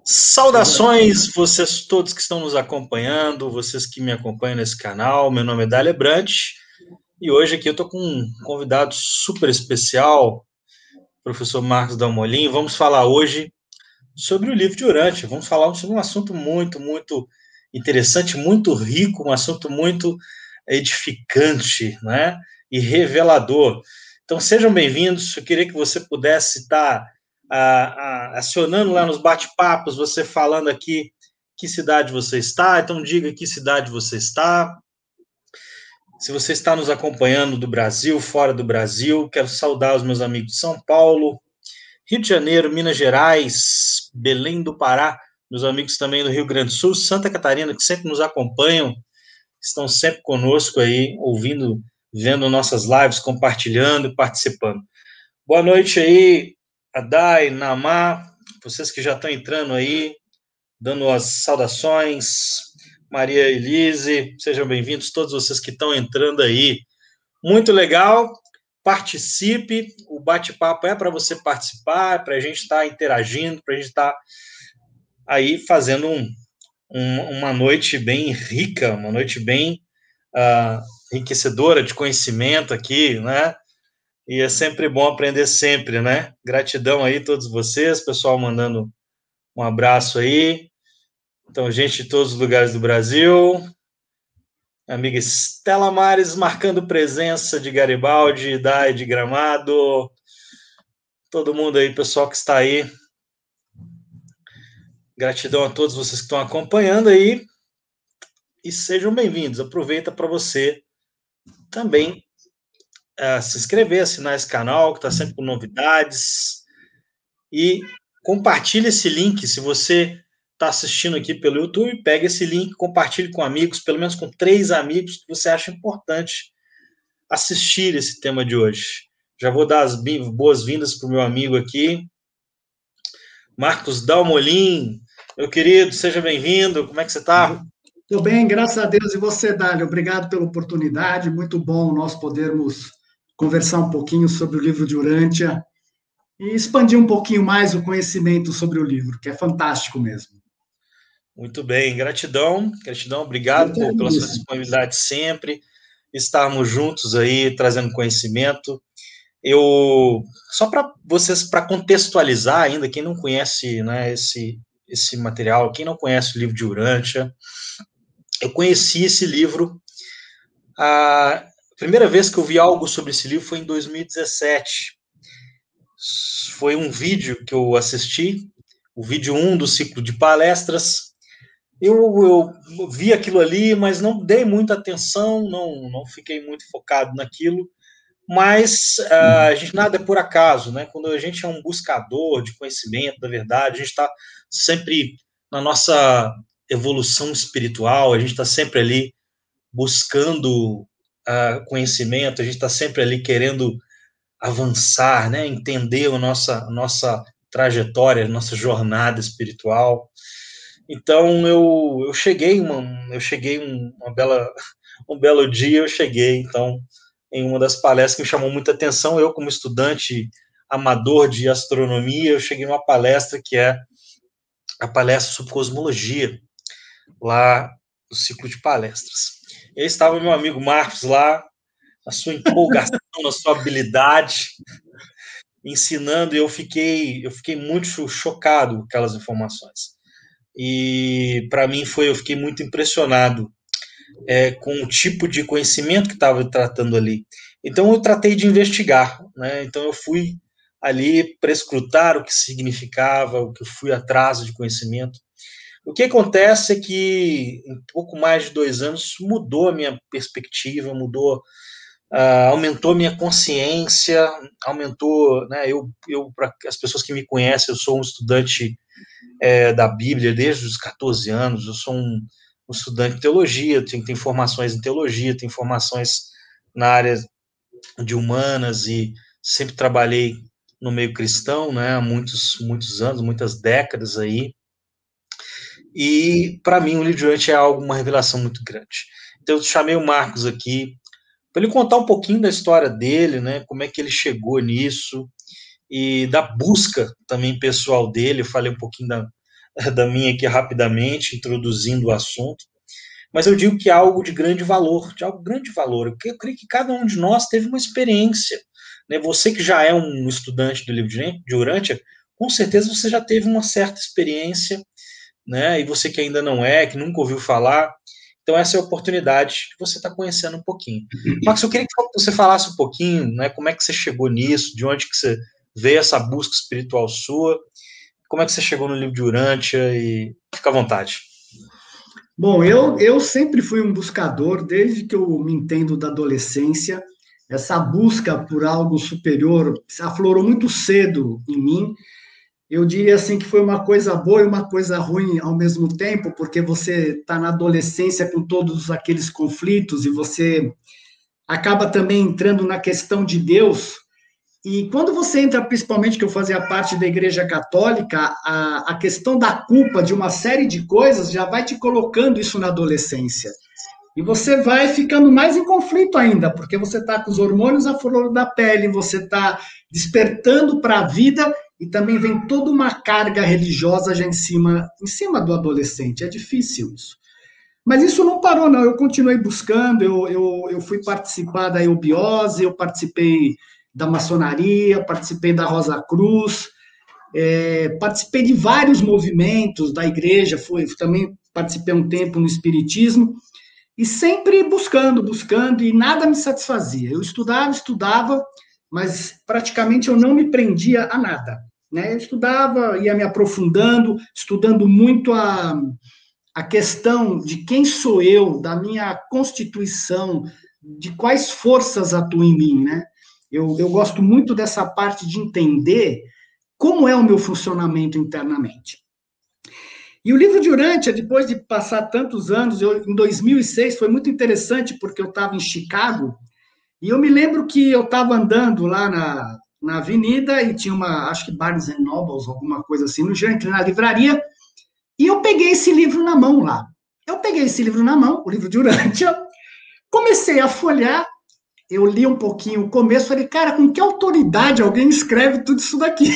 Saudações, vocês todos que estão nos acompanhando, vocês que me acompanham nesse canal. Meu nome é Dália Brant e hoje aqui eu estou com um convidado super especial, professor Marcos Dalmolin. Vamos falar hoje sobre o livro de Urântia. Vamos falar sobre um assunto muito interessante, muito rico, um assunto muito edificante, né? E revelador. Então sejam bem-vindos. Eu queria que você pudesse estar acionando lá nos bate-papos, você falando aqui que cidade você está, então diga que cidade você está. Se você está nos acompanhando do Brasil, fora do Brasil, quero saudar os meus amigos de São Paulo, Rio de Janeiro, Minas Gerais, Belém do Pará, meus amigos também do Rio Grande do Sul, Santa Catarina, que sempre nos acompanham, estão sempre conosco aí, ouvindo, vendo nossas lives, compartilhando, participando. Boa noite aí, Adai, Namá, vocês que já estão entrando aí, dando as saudações, Maria Elise, sejam bem-vindos, todos vocês que estão entrando aí. Muito legal, participe, o bate-papo é para você participar, para a gente estar interagindo, para a gente estar aí fazendo uma noite bem rica, uma noite bem enriquecedora de conhecimento aqui, né? E é sempre bom aprender sempre, né? Gratidão aí a todos vocês, pessoal mandando um abraço aí. Então, gente de todos os lugares do Brasil. Amiga Estela Mares marcando presença de Garibaldi, Dai de Gramado. Todo mundo aí, pessoal que está aí. Gratidão a todos vocês que estão acompanhando aí. E sejam bem-vindos. Aproveita para você também se inscrever, assinar esse canal, que está sempre com novidades. E compartilhe esse link, se você está assistindo aqui pelo YouTube, pega esse link, compartilhe com amigos, pelo menos com 3 amigos que você acha importante assistir esse tema de hoje. Já vou dar as boas-vindas para o meu amigo aqui, Marcos Dalmolin. Meu querido, seja bem-vindo, como é que você está? Estou bem, graças a Deus. E você, Dália? Obrigado pela oportunidade. Muito bom nós podermos conversar um pouquinho sobre o livro de Urântia e expandir um pouquinho mais o conhecimento sobre o livro, que é fantástico mesmo. Muito bem, gratidão, obrigado pela sua disponibilidade sempre, estarmos juntos aí, trazendo conhecimento. Só para vocês, para contextualizar ainda, quem não conhece, né, esse material, quem não conhece o livro de Urântia, eu conheci esse livro, a primeira vez que eu vi algo sobre esse livro foi em 2017. Foi um vídeo que eu assisti, o vídeo 1 do ciclo de palestras. Eu vi aquilo ali, mas não dei muita atenção, não fiquei muito focado naquilo. Mas a gente nada é por acaso, né? Quando a gente é um buscador de conhecimento, da verdade, a gente está sempre na nossa evolução espiritual, a gente está sempre ali buscando conhecimento, a gente está sempre ali querendo avançar, né? Entender a nossa trajetória, a nossa jornada espiritual. Então eu cheguei um belo dia, eu cheguei então em uma das palestras que me chamou muita atenção. Eu, como estudante amador de astronomia, eu cheguei numa palestra que é a palestra sobre cosmologia, lá no ciclo de palestras. E aí estava meu amigo Marcos lá, a sua empolgação, a sua habilidade, ensinando, e eu fiquei muito chocado com aquelas informações. E para mim eu fiquei muito impressionado com o tipo de conhecimento que estava tratando ali. Então eu tratei de investigar, né? Então eu fui ali para escrutar o que significava, o que eu fui atrás de conhecimento. O que acontece é que em pouco mais de 2 anos mudou a minha perspectiva, aumentou minha consciência, aumentou, né? Para as pessoas que me conhecem, eu sou um estudante da Bíblia desde os 14 anos, eu sou um estudante de teologia, tenho formações em teologia, tenho formações na área de humanas e sempre trabalhei no meio cristão, né, há muitos anos, muitas décadas aí. E para mim o livro de Urântia é uma revelação muito grande. Então eu chamei o Marcos aqui para ele contar um pouquinho da história dele, né, como é que ele chegou nisso e da busca também pessoal dele. Eu falei um pouquinho da da minha aqui rapidamente, introduzindo o assunto, mas eu digo que é algo de grande valor, de algo de grande valor. Eu creio que cada um de nós teve uma experiência, né? Você que já é um estudante do livro de Urântia, com certeza você já teve uma certa experiência, né? E você que ainda não é, que nunca ouviu falar, então essa é a oportunidade que você está conhecendo um pouquinho. Max, eu queria que você falasse um pouquinho, né? Como é que você chegou nisso, de onde que você veio essa busca espiritual sua, como é que você chegou no livro de Urântia e fica à vontade. Bom, eu sempre fui um buscador, desde que eu me entendo da adolescência. Essa busca por algo superior se aflorou muito cedo em mim. Eu diria assim que foi uma coisa boa e uma coisa ruim ao mesmo tempo, porque você está na adolescência com todos aqueles conflitos e você acaba também entrando na questão de Deus. E quando você entra, principalmente que eu fazia parte da Igreja Católica, a questão da culpa de uma série de coisas já vai te colocando isso na adolescência. E você vai ficando mais em conflito ainda, porque você está com os hormônios à flor da pele, você está despertando para a vida e também vem toda uma carga religiosa já em cima do adolescente. É difícil isso. Mas isso não parou, não. Eu continuei buscando, eu fui participar da eubiose, eu participei da maçonaria, participei da Rosa Cruz, participei de vários movimentos da igreja, também participei um tempo no espiritismo, e sempre buscando, e nada me satisfazia. Eu estudava, mas praticamente eu não me prendia a nada. Né? Eu estudava, ia me aprofundando, estudando muito a questão de quem sou eu, da minha constituição, de quais forças atuam em mim, né? Eu gosto muito dessa parte de entender como é o meu funcionamento internamente. E o livro de Urântia, depois de passar tantos anos, em 2006, foi muito interessante, porque eu estava em Chicago, e eu me lembro que eu estava andando lá na avenida, e tinha acho que Barnes & Nobles, alguma coisa assim, no dia, entrei na livraria, e eu peguei esse livro na mão lá. Eu peguei esse livro na mão, o livro de Urântia, comecei a folhear, eu li um pouquinho o começo, falei, cara, com que autoridade alguém escreve tudo isso daqui?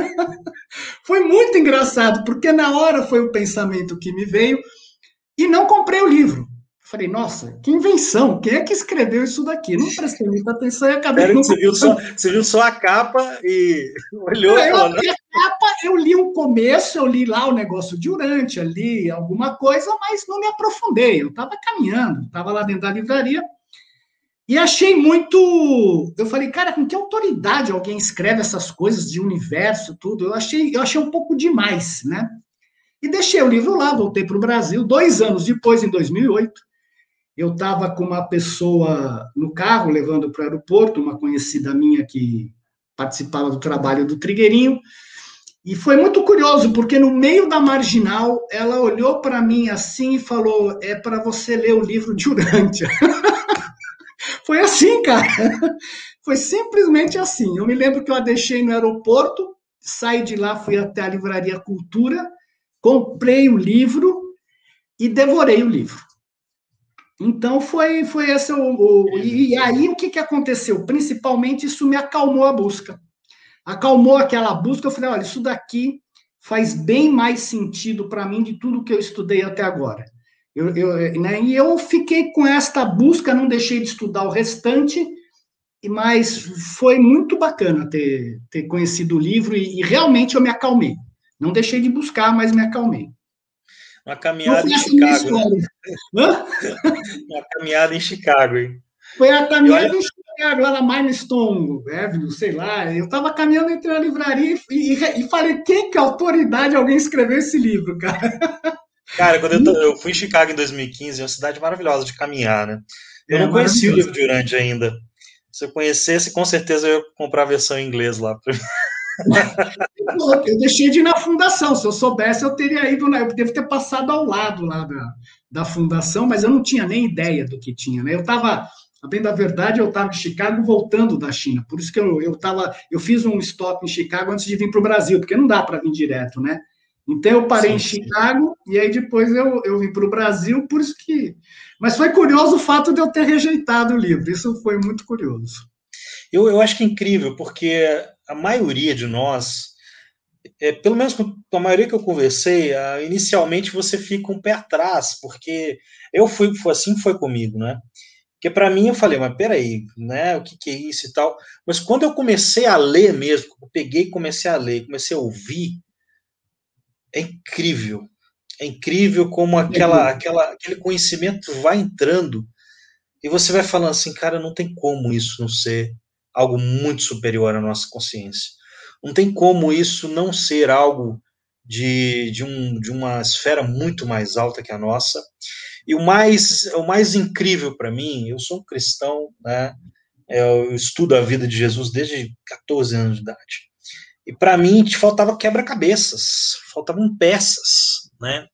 Foi muito engraçado, porque na hora foi o pensamento que me veio, e não comprei o livro. Falei, nossa, que invenção, quem é que escreveu isso daqui? Não prestei muita atenção e acabei Espero não que você viu só a capa e olhou e falou, a capa, eu li um começo, eu li lá o negócio de Urântia, li alguma coisa, mas não me aprofundei. Eu estava caminhando, estava lá dentro da livraria, e achei muito. Eu falei, cara, com que autoridade alguém escreve essas coisas de universo, tudo? Eu achei um pouco demais, né? E deixei o livro lá, voltei para o Brasil. 2 anos depois, em 2008, eu estava com uma pessoa no carro, levando para o aeroporto, uma conhecida minha que participava do trabalho do Trigueirinho. E foi muito curioso, porque no meio da marginal, ela olhou para mim assim e falou: é para você ler o livro de Urântia. Foi assim, cara. Foi simplesmente assim. Eu me lembro que eu a deixei no aeroporto, saí de lá, fui até a Livraria Cultura, comprei o livro e devorei o livro. Então, foi esse e aí, o que aconteceu? Principalmente, isso me acalmou a busca. Acalmou aquela busca, eu falei, olha, isso daqui faz bem mais sentido para mim de tudo que eu estudei até agora. Né, e eu fiquei com esta busca, não deixei de estudar o restante, mas foi muito bacana ter conhecido o livro e realmente eu me acalmei. Não deixei de buscar, mas me acalmei. Uma caminhada em Chicago, né? Uma caminhada em Chicago, hein? Foi a caminhada em Chicago, lá na Milestone Avenue, sei lá. Eu estava caminhando entre a livraria e falei, quem que é a autoridade alguém escreveu esse livro, cara? Cara, quando eu fui em Chicago em 2015, é uma cidade maravilhosa de caminhar, né? Eu não conhecia o livro de Urântia ainda. Se eu conhecesse, com certeza eu ia comprar a versão em inglês lá. Eu deixei de ir na fundação. Se eu soubesse, eu teria ido, né? Eu devo ter passado ao lado lá da fundação, mas eu não tinha nem ideia do que tinha, né? Eu estava, bem da verdade, eu estava em Chicago voltando da China. Por isso que eu fiz um stop em Chicago antes de vir para o Brasil, porque não dá para vir direto, né? Então eu parei em Chicago e aí depois eu vim para o Brasil, por isso que. Mas foi curioso o fato de eu ter rejeitado o livro. Isso foi muito curioso. Eu acho que é incrível, porque a maioria de nós pelo menos com a maioria que eu conversei, inicialmente você fica um pé atrás, porque assim foi comigo, né? Porque para mim eu falei, mas peraí, né? O que, que é isso e tal? Mas quando eu comecei a ler mesmo, eu peguei e comecei a ler, comecei a ouvir, é incrível. É incrível como aquele conhecimento vai entrando e você vai falando assim, cara, não tem como isso não ser algo muito superior à nossa consciência. Não tem como isso não ser algo de uma esfera muito mais alta que a nossa. E o mais incrível para mim, eu sou um cristão, né? Eu estudo a vida de Jesus desde 14 anos de idade. E para mim te faltava quebra-cabeças, faltavam peças, né?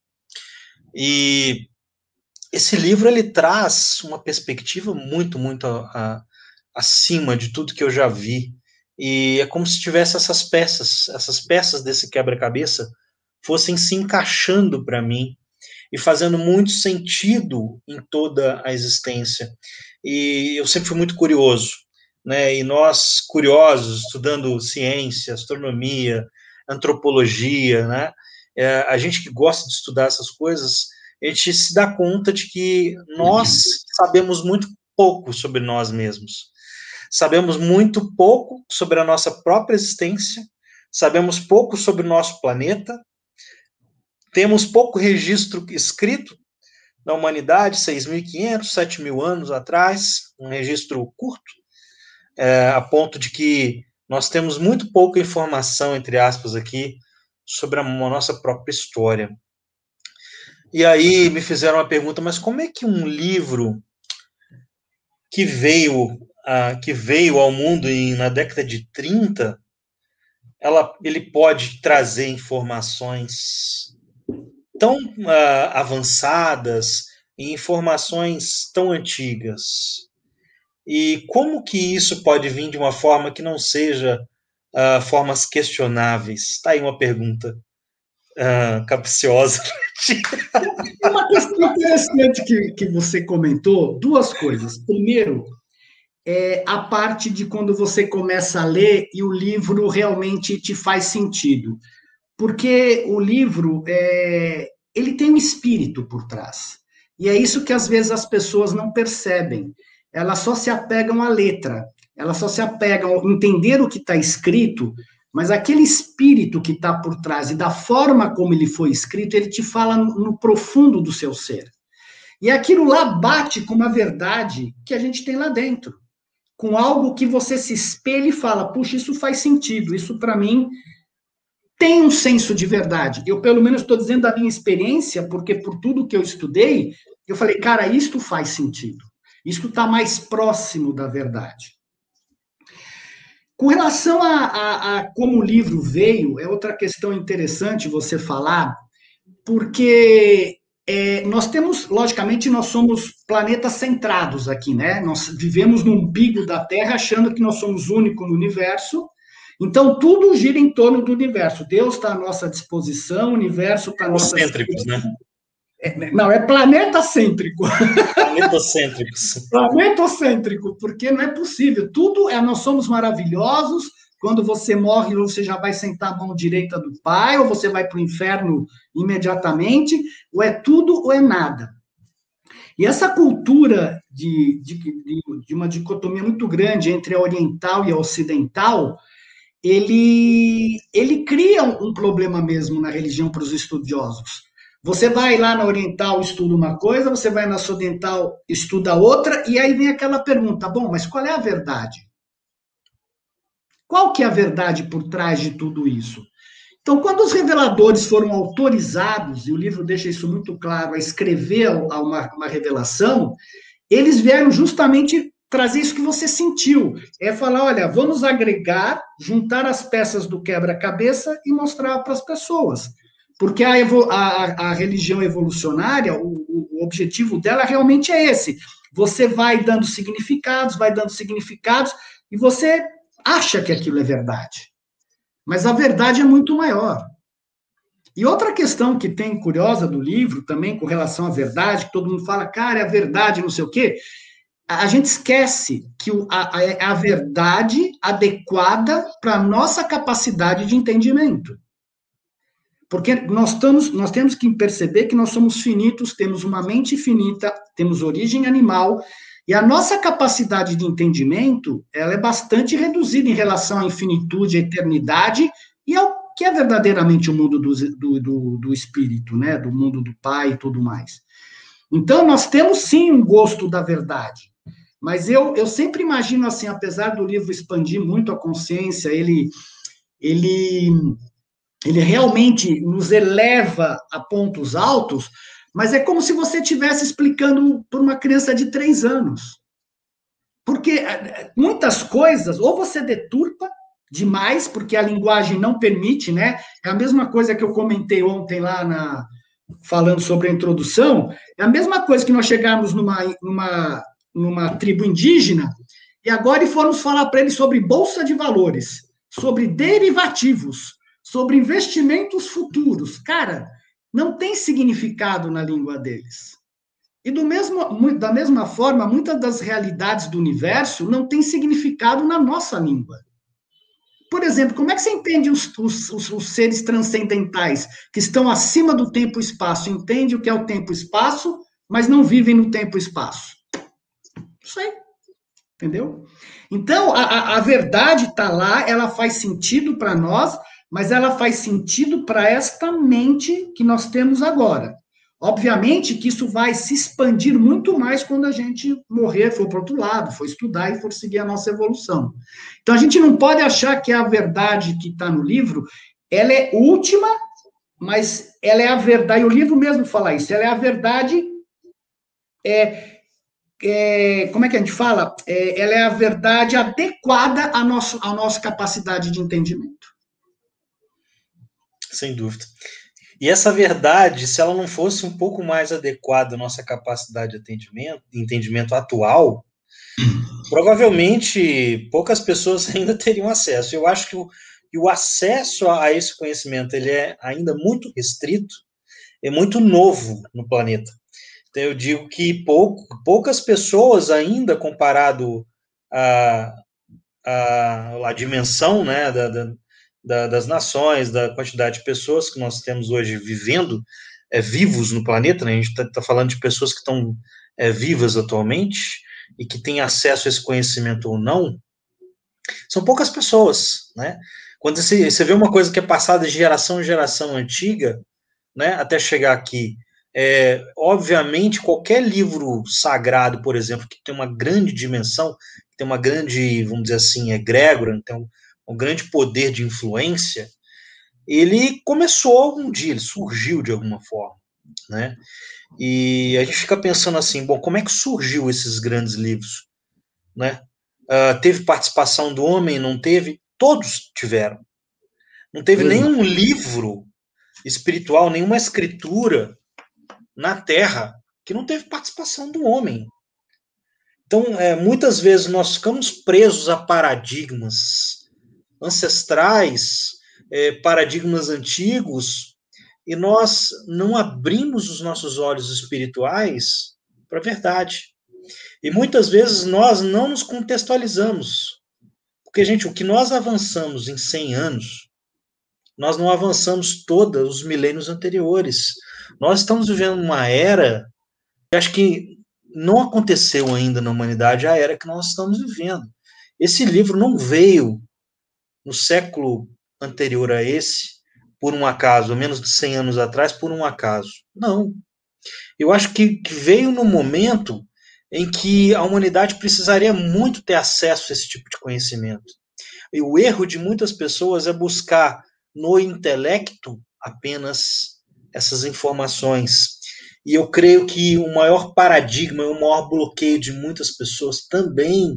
E esse livro ele traz uma perspectiva muito acima de tudo que eu já vi. E é como se tivesse essas peças desse quebra-cabeça fossem se encaixando para mim e fazendo muito sentido em toda a existência. E eu sempre fui muito curioso, né? E nós, curiosos, estudando ciência, astronomia, antropologia, né? A gente que gosta de estudar essas coisas, a gente se dá conta de que nós sabemos muito pouco sobre nós mesmos. Sabemos muito pouco sobre a nossa própria existência, sabemos pouco sobre o nosso planeta, temos pouco registro escrito na humanidade, 6.500, 7.000 anos atrás, um registro curto, a ponto de que nós temos muito pouca informação, entre aspas, aqui, sobre a nossa própria história. E aí me fizeram uma pergunta, mas como é que um livro que veio ao mundo na década de 30, ele pode trazer informações tão avançadas e informações tão antigas? E como que isso pode vir de uma forma que não seja formas questionáveis? Está aí uma pergunta capciosa. Uma questão interessante que você comentou, duas coisas. Primeiro, a parte de quando você começa a ler e o livro realmente te faz sentido. Porque o livro, ele tem um espírito por trás. E é isso que às vezes as pessoas não percebem. Elas só se apegam à letra, elas só se apegam a entender o que está escrito, mas aquele espírito que está por trás e da forma como ele foi escrito, ele te fala no profundo do seu ser. E aquilo lá bate com uma verdade que a gente tem lá dentro, com algo que você se espelha e fala, puxa, isso faz sentido, isso para mim tem um senso de verdade. Eu, pelo menos, estou dizendo da minha experiência, porque por tudo que eu estudei, eu falei, cara, isto faz sentido. Isto está mais próximo da verdade. Com relação a como o livro veio, é outra questão interessante você falar, porque nós temos, logicamente, nós somos planetas centrados aqui, né? Nós vivemos no umbigo da Terra achando que nós somos únicos no universo, então tudo gira em torno do universo. Deus está à nossa disposição, o universo está à nossa Egocêntricos, né? Não, é planeta-cêntrico. Planetocêntricos. Planetocêntrico, porque não é possível. Tudo nós somos maravilhosos. Quando você morre, você já vai sentar a mão direita do Pai, ou você vai para o inferno imediatamente, ou é tudo ou é nada. E essa cultura de uma dicotomia muito grande entre a oriental e a ocidental, ele cria um problema mesmo na religião para os estudiosos. Você vai lá na oriental, estuda uma coisa, você vai na ocidental, estuda outra, e aí vem aquela pergunta, bom, mas qual é a verdade? Qual que é a verdade por trás de tudo isso? Então, quando os reveladores foram autorizados, e o livro deixa isso muito claro, a escrever uma revelação, eles vieram justamente trazer isso que você sentiu. É falar, olha, vamos agregar, juntar as peças do quebra-cabeça e mostrar para as pessoas. Porque a religião evolucionária, o objetivo dela realmente é esse. Você vai dando significados, e você acha que aquilo é verdade. Mas a verdade é muito maior. E outra questão que tem curiosa do livro, também com relação à verdade, que todo mundo fala, cara, é a verdade, não sei o quê. A gente esquece que a verdade adequada para a nossa capacidade de entendimento. Porque nós temos que perceber que nós somos finitos, temos uma mente finita, temos origem animal, e a nossa capacidade de entendimento, ela é bastante reduzida em relação à infinitude, à eternidade, e ao que é verdadeiramente o mundo do espírito, né? Do mundo do Pai e tudo mais. Então, nós temos sim um gosto da verdade. Mas eu sempre imagino assim, apesar do livro expandir muito a consciência, ele realmente nos eleva a pontos altos, mas é como se você estivesse explicando para uma criança de 3 anos. Porque muitas coisas, ou você deturpa demais, porque a linguagem não permite, né? É a mesma coisa que eu comentei ontem lá falando sobre a introdução, é a mesma coisa que nós chegarmos numa tribo indígena, e agora formos falar para eles sobre bolsa de valores, sobre derivativos, sobre investimentos futuros. Cara, não tem significado na língua deles. E da mesma forma, muitas das realidades do universo não têm significado na nossa língua. Por exemplo, como é que você entende os seres transcendentais que estão acima do tempo e espaço? Entende o que é o tempo e espaço, mas não vivem no tempo e espaço? Não sei. Entendeu? Então, a verdade está lá, ela faz sentido para nós, mas ela faz sentido para esta mente que nós temos agora. Obviamente que isso vai se expandir muito mais quando a gente morrer, for para o outro lado, for estudar e for seguir a nossa evolução. Então, a gente não pode achar que a verdade que está no livro, ela é última, mas ela é a verdade, e o livro mesmo fala isso, ela é a verdade, como é que a gente fala? Ela é a verdade adequada à nossa capacidade de entendimento. Sem dúvida. E essa verdade, se ela não fosse um pouco mais adequada à nossa capacidade de entendimento atual, provavelmente poucas pessoas ainda teriam acesso. Eu acho que o acesso a esse conhecimento ele é ainda muito restrito, é muito novo no planeta. Então, eu digo que poucas pessoas ainda, comparado à dimensão, né, das nações, da quantidade de pessoas que nós temos hoje vivendo, vivos no planeta, né? A gente está falando de pessoas que estão vivas atualmente e que têm acesso a esse conhecimento ou não, são poucas pessoas, né? Quando você vê uma coisa que é passada de geração em geração antiga, né, até chegar aqui, obviamente, qualquer livro sagrado, por exemplo, que tem uma grande dimensão, que tem uma grande, vamos dizer assim, egrégora, então um grande poder de influência, ele começou algum dia, ele surgiu de alguma forma, né? E a gente fica pensando assim, bom, como é que surgiu esses grandes livros, né? Teve participação do homem, não teve? Todos tiveram. Não teve nenhum livro espiritual, nenhuma escritura na Terra que não teve participação do homem. Então, muitas vezes nós ficamos presos a paradigmas ancestrais, paradigmas antigos, e nós não abrimos os nossos olhos espirituais para a verdade. E muitas vezes nós não nos contextualizamos. Porque, gente, o que nós avançamos em 100 anos, nós não avançamos todos os milênios anteriores. Nós estamos vivendo uma era, que acho que não aconteceu ainda na humanidade a era que nós estamos vivendo. Esse livro não veio no século anterior a esse, por um acaso, ou menos de 100 anos atrás, por um acaso. Não. Eu acho que veio no momento em que a humanidade precisaria muito ter acesso a esse tipo de conhecimento. E o erro de muitas pessoas é buscar no intelecto apenas essas informações. E eu creio que o maior paradigma, o maior bloqueio de muitas pessoas também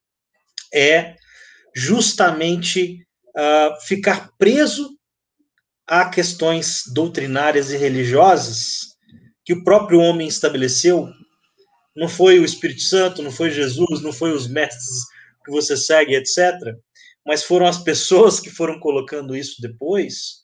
é justamente ficar preso a questões doutrinárias e religiosas que o próprio homem estabeleceu. Não foi o Espírito Santo, não foi Jesus, não foi os mestres que você segue, etc., mas foram as pessoas que foram colocando isso depois.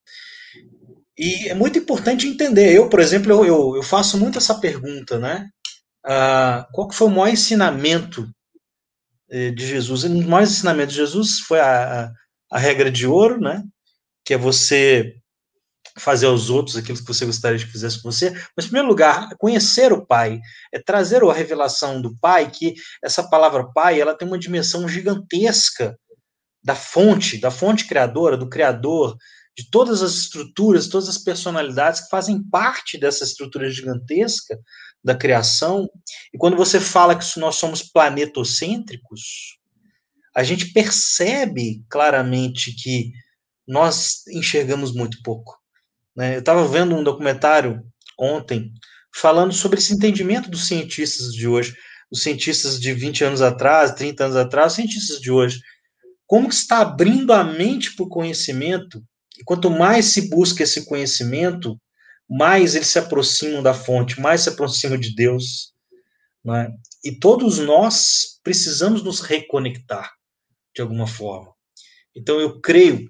E é muito importante entender. Eu, por exemplo, eu faço muito essa pergunta, né? Qual que foi o maior ensinamento de Jesus? O maior ensinamento de Jesus foi a regra de ouro, né? Que é você fazer aos outros aquilo que você gostaria de que fizesse com você, mas, em primeiro lugar, conhecer o Pai, é trazer a revelação do Pai, que essa palavra Pai, ela tem uma dimensão gigantesca da fonte criadora, do Criador, de todas as estruturas, todas as personalidades que fazem parte dessa estrutura gigantesca da criação. E quando você fala que nós somos planetocêntricos, a gente percebe claramente que nós enxergamos muito pouco, né? Eu estava vendo um documentário ontem falando sobre esse entendimento dos cientistas de hoje, os cientistas de 20 anos atrás, 30 anos atrás, os cientistas de hoje, como que está abrindo a mente para o conhecimento, e quanto mais se busca esse conhecimento, mais eles se aproximam da fonte, mais se aproximam de Deus, né? E todos nós precisamos nos reconectar, de alguma forma. Então, eu creio,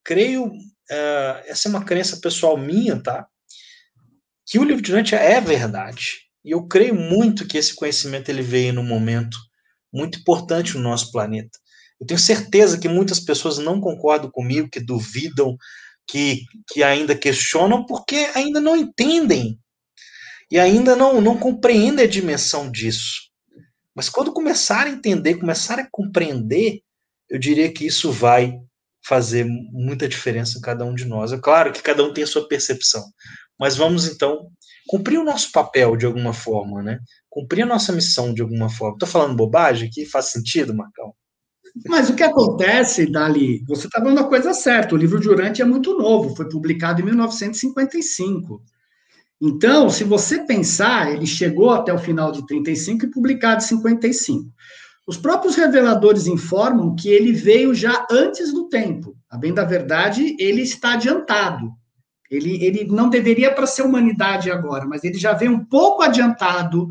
essa é uma crença pessoal minha, tá? Que o livro de Urântia é verdade. E eu creio muito que esse conhecimento ele veio num momento muito importante no nosso planeta. Eu tenho certeza que muitas pessoas não concordam comigo, que duvidam, que ainda questionam, porque ainda não entendem e ainda não compreendem a dimensão disso. Mas quando começar a entender, começar a compreender, eu diria que isso vai fazer muita diferença em cada um de nós. É claro que cada um tem a sua percepção, mas vamos então cumprir o nosso papel de alguma forma, né? Cumprir a nossa missão de alguma forma. Estou falando bobagem aqui? Faz sentido, Marcão? Mas o que acontece, Dali, você está falando a coisa certa, o livro de Urântia é muito novo, foi publicado em 1955. Então, se você pensar, ele chegou até o final de 35 e publicado em 55. Os próprios reveladores informam que ele veio já antes do tempo. A bem da verdade, ele está adiantado. Ele não deveria para ser humanidade agora, mas ele já veio um pouco adiantado,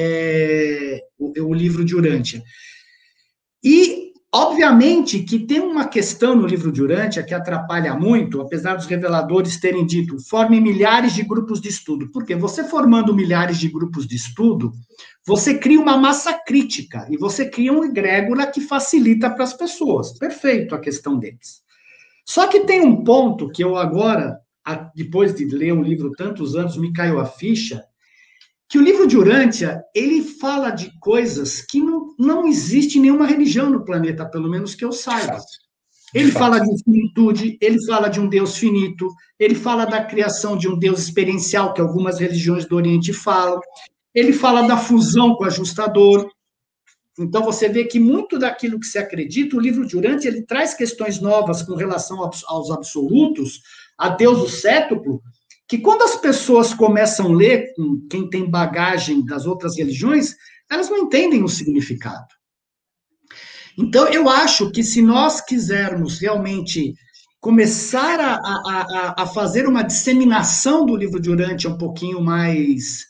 o livro de Urântia. E, obviamente, que tem uma questão no livro de Urântia que atrapalha muito, apesar dos reveladores terem dito, forme milhares de grupos de estudo. Porque você formando milhares de grupos de estudo, você cria uma massa crítica e você cria uma egrégora que facilita para as pessoas. Perfeito a questão deles. Só que tem um ponto que eu agora, depois de ler um livro tantos anos, me caiu a ficha, que o livro de Urântia, ele fala de coisas que não existe em nenhuma religião no planeta, pelo menos que eu saiba. Ele fala de finitude, ele fala de um Deus finito, ele fala da criação de um Deus experiencial, que algumas religiões do Oriente falam, ele fala da fusão com o ajustador. Então, você vê que muito daquilo que se acredita, o livro de Urântia, ele traz questões novas com relação aos absolutos, a Deus o cétuplo, que quando as pessoas começam a ler, quem tem bagagem das outras religiões, elas não entendem o significado. Então, eu acho que se nós quisermos realmente começar a fazer uma disseminação do livro de Urântia um pouquinho mais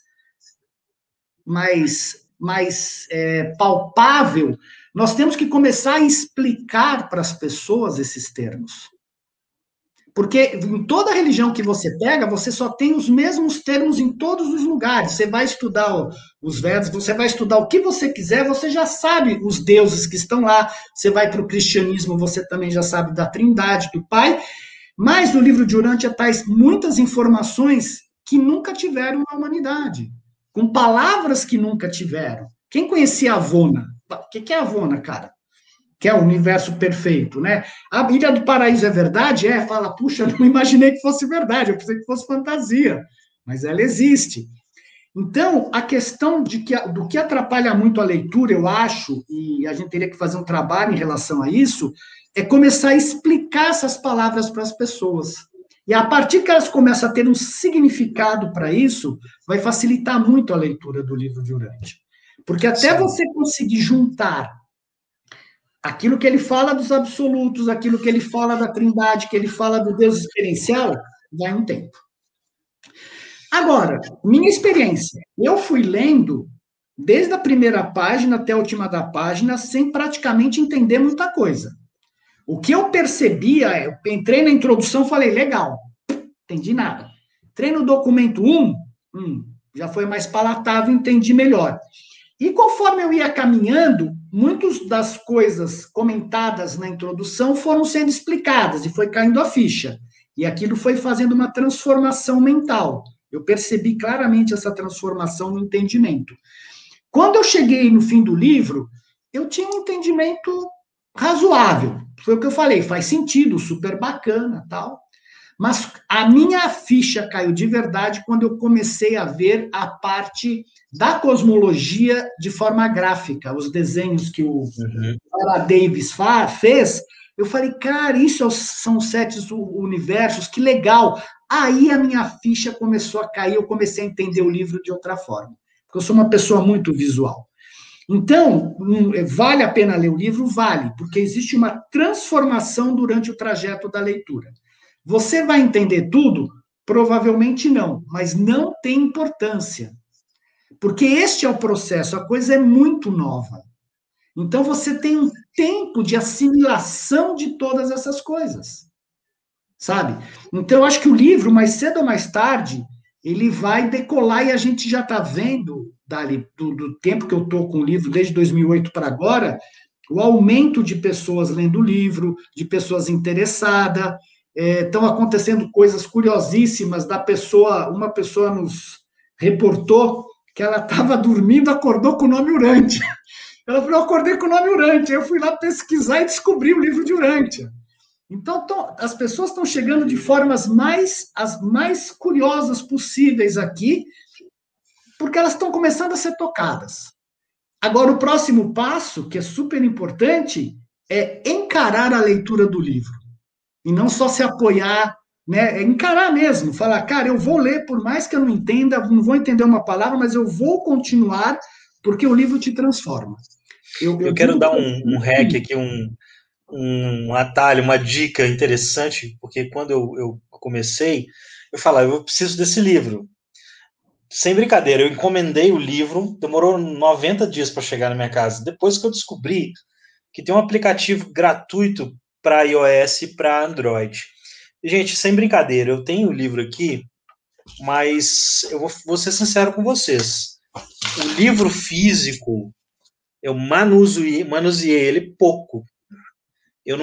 palpável, nós temos que começar a explicar para as pessoas esses termos. Porque em toda religião que você pega, você só tem os mesmos termos em todos os lugares. Você vai estudar os Vedas, você vai estudar o que você quiser, você já sabe os deuses que estão lá. Você vai para o cristianismo, você também já sabe da Trindade, do Pai. Mas no livro de Urântia traz muitas informações que nunca tiveram na humanidade, com palavras que nunca tiveram. Quem conhecia Avona? O que é Avona, cara? Que é o universo perfeito, né? A Ilha do Paraíso é verdade? Fala, puxa, não imaginei que fosse verdade, eu pensei que fosse fantasia, mas ela existe. Então, a questão do que atrapalha muito a leitura, eu acho, e a gente teria que fazer um trabalho em relação a isso, é começar a explicar essas palavras para as pessoas. E a partir que elas começam a ter um significado para isso, vai facilitar muito a leitura do livro de Urântia. Porque até você conseguir juntar aquilo que ele fala dos absolutos, aquilo que ele fala da Trindade, que ele fala do Deus experiencial, vai um tempo. Agora, minha experiência, eu fui lendo desde a primeira página até a última da página, sem praticamente entender muita coisa. O que eu percebia, eu entrei na introdução, falei, legal, entendi nada. Entrei no documento 1, já foi mais palatável, entendi melhor. E conforme eu ia caminhando, muitas das coisas comentadas na introdução foram sendo explicadas e foi caindo a ficha. E aquilo foi fazendo uma transformação mental. Eu percebi claramente essa transformação no entendimento. Quando eu cheguei no fim do livro, eu tinha um entendimento razoável. Foi o que eu falei, faz sentido, super bacana, tal. Mas a minha ficha caiu de verdade quando eu comecei a ver a parte da cosmologia de forma gráfica, os desenhos que o Viola Davis fez. Eu falei, cara, isso são sete universos, que legal. Aí a minha ficha começou a cair, eu comecei a entender o livro de outra forma. Porque eu sou uma pessoa muito visual. Então, vale a pena ler o livro? Vale, porque existe uma transformação durante o trajeto da leitura. Você vai entender tudo? Provavelmente não, mas não tem importância. Porque este é o processo, a coisa é muito nova. Então, você tem um tempo de assimilação de todas essas coisas, sabe? Então, eu acho que o livro, mais cedo ou mais tarde, ele vai decolar e a gente já está vendo, Dali, do tempo que eu estou com o livro, desde 2008 para agora, o aumento de pessoas lendo o livro, de pessoas interessadas. Estão acontecendo coisas curiosíssimas da pessoa, uma pessoa nos reportou que ela estava dormindo, acordou com o nome Urântia. Ela falou, eu acordei com o nome Urântia. Eu fui lá pesquisar e descobri o livro de Urântia. Então, as pessoas estão chegando de formas as mais curiosas possíveis aqui, porque elas estão começando a ser tocadas. Agora, o próximo passo, que é super importante, é encarar a leitura do livro. E não só se apoiar, né? É encarar mesmo, falar, cara, eu vou ler, por mais que eu não entenda, não vou entender uma palavra, mas eu vou continuar, porque o livro te transforma. Eu quero dar um hack aqui, um atalho, uma dica interessante, porque quando eu comecei, eu falava, eu preciso desse livro. Sem brincadeira, eu encomendei o livro, demorou 90 dias para chegar na minha casa. Depois que eu descobri que tem um aplicativo gratuito para iOS e para Android. Gente, sem brincadeira, eu tenho o livro aqui, mas eu vou ser sincero com vocês. O livro físico, eu manuseei ele pouco. Eu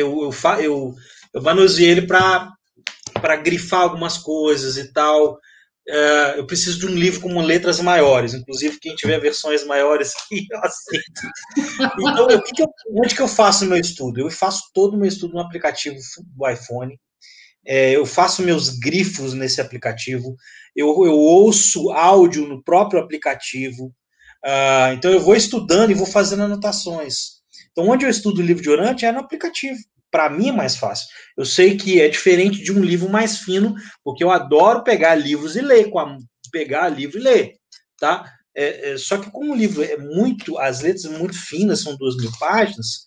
manuseei ele para grifar algumas coisas e tal. Eu preciso de um livro com letras maiores, inclusive quem tiver versões maiores aqui, eu aceito. Então, onde que eu faço o meu estudo? Eu faço todo o meu estudo no aplicativo do iPhone. Eu faço meus grifos nesse aplicativo. Eu ouço áudio no próprio aplicativo. Então, eu vou estudando e vou fazendo anotações. Então, onde eu estudo o livro de Urântia é no aplicativo. Para mim é mais fácil. Eu sei que é diferente de um livro mais fino, porque eu adoro pegar livros e ler, pegar livro e ler, tá? Só que como o livro as letras são muito finas, são 2.000 páginas,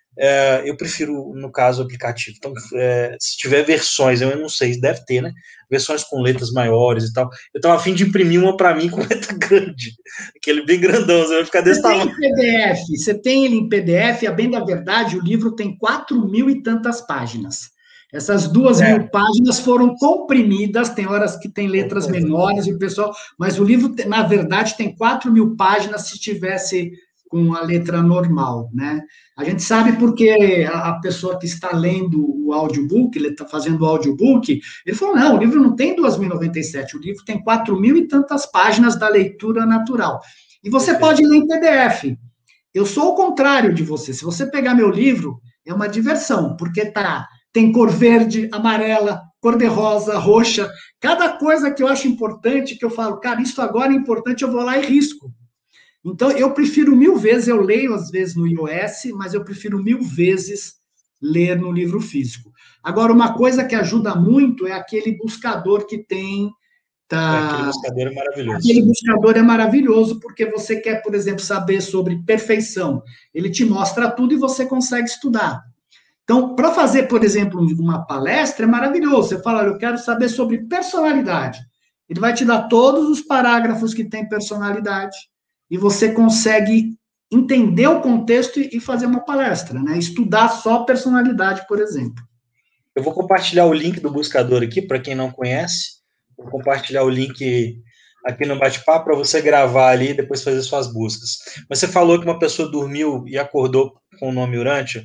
eu prefiro, no caso, o aplicativo. Então, se tiver versões, eu não sei, deve ter, né? Versões com letras maiores e tal. Eu estava a fim de imprimir uma para mim com letra grande, aquele bem grandão, você vai ficar desse tamanho. Você tem ele em PDF, a bem da verdade, o livro tem 4.000 e tantas páginas. Essas 2.000 páginas foram comprimidas, tem horas que tem letras menores, o pessoal, mas o livro, na verdade, tem 4.000 páginas se tivesse com a letra normal, né? A gente sabe porque a pessoa que está lendo o audiobook, ele está fazendo o audiobook, ele falou, não, o livro não tem 2.097, o livro tem 4.000 e tantas páginas da leitura natural. E você pode ler em PDF. Eu sou o contrário de você. Se você pegar meu livro, é uma diversão, porque tem cor verde, amarela, cor de rosa, roxa. Cada coisa que eu acho importante, que eu falo, cara, isso agora é importante, eu vou lá e risco. Então, eu prefiro 1000 vezes, eu leio às vezes no iOS, mas eu prefiro 1000 vezes ler no livro físico. Agora, uma coisa que ajuda muito é aquele buscador que tem. Aquele buscador é maravilhoso. Aquele buscador é maravilhoso, porque você quer, por exemplo, saber sobre perfeição. Ele te mostra tudo e você consegue estudar. Então, para fazer, por exemplo, uma palestra, é maravilhoso. Você fala, eu quero saber sobre personalidade. Ele vai te dar todos os parágrafos que tem personalidade e você consegue entender o contexto e fazer uma palestra, né? Estudar só personalidade, por exemplo. Eu vou compartilhar o link do buscador aqui, para quem não conhece. Vou compartilhar o link aqui no bate-papo para você gravar ali e depois fazer suas buscas. Mas você falou que uma pessoa dormiu e acordou com o nome Urântia.